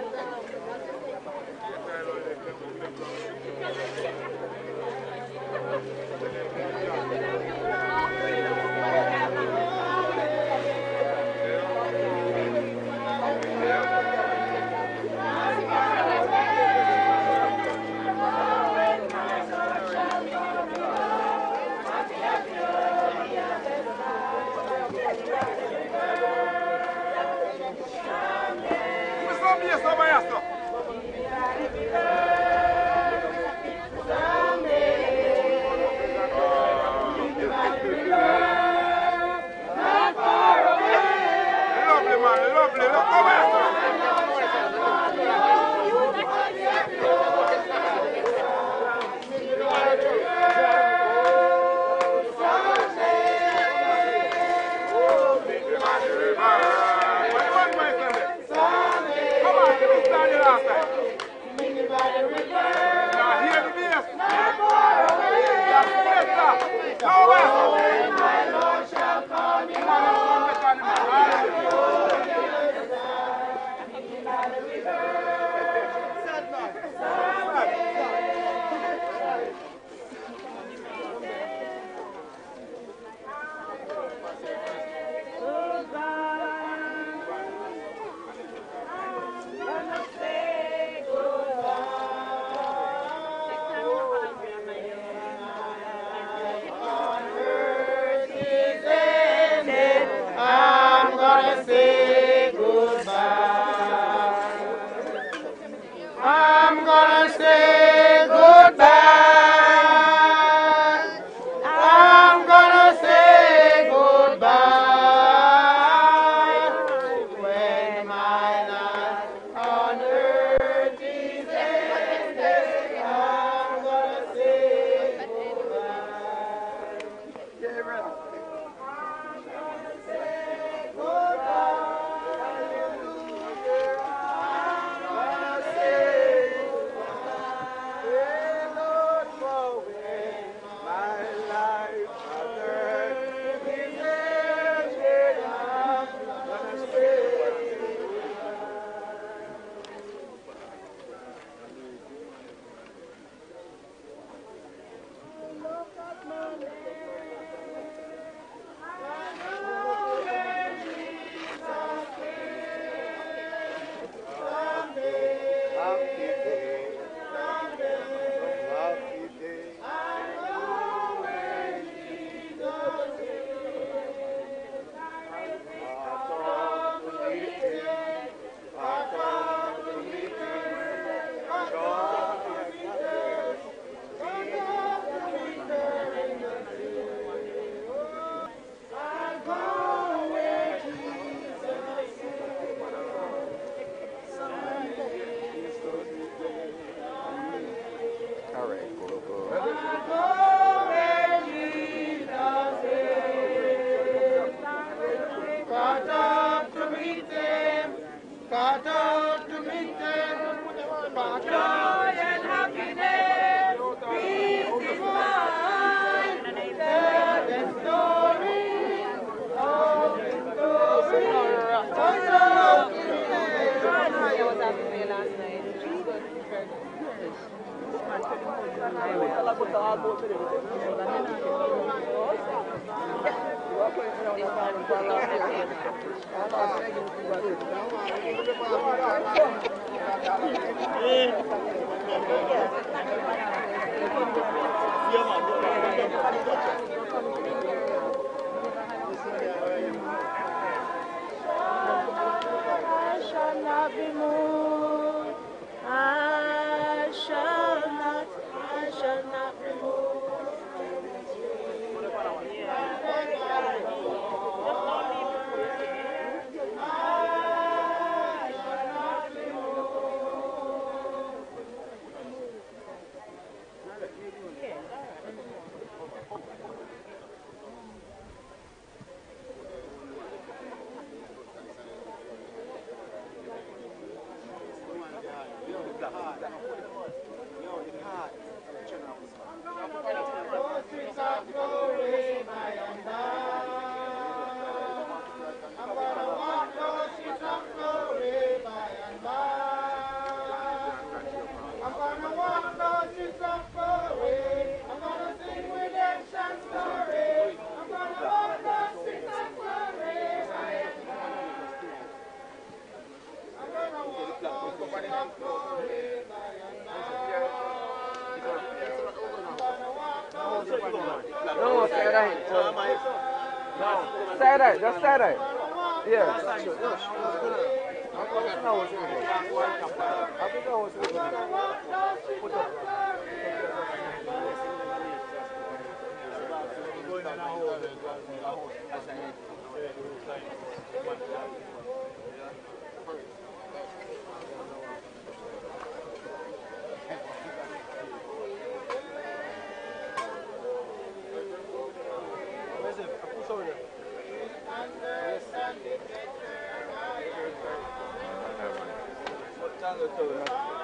No, stay right. No, stay right. Just stay right. Yeah. Tango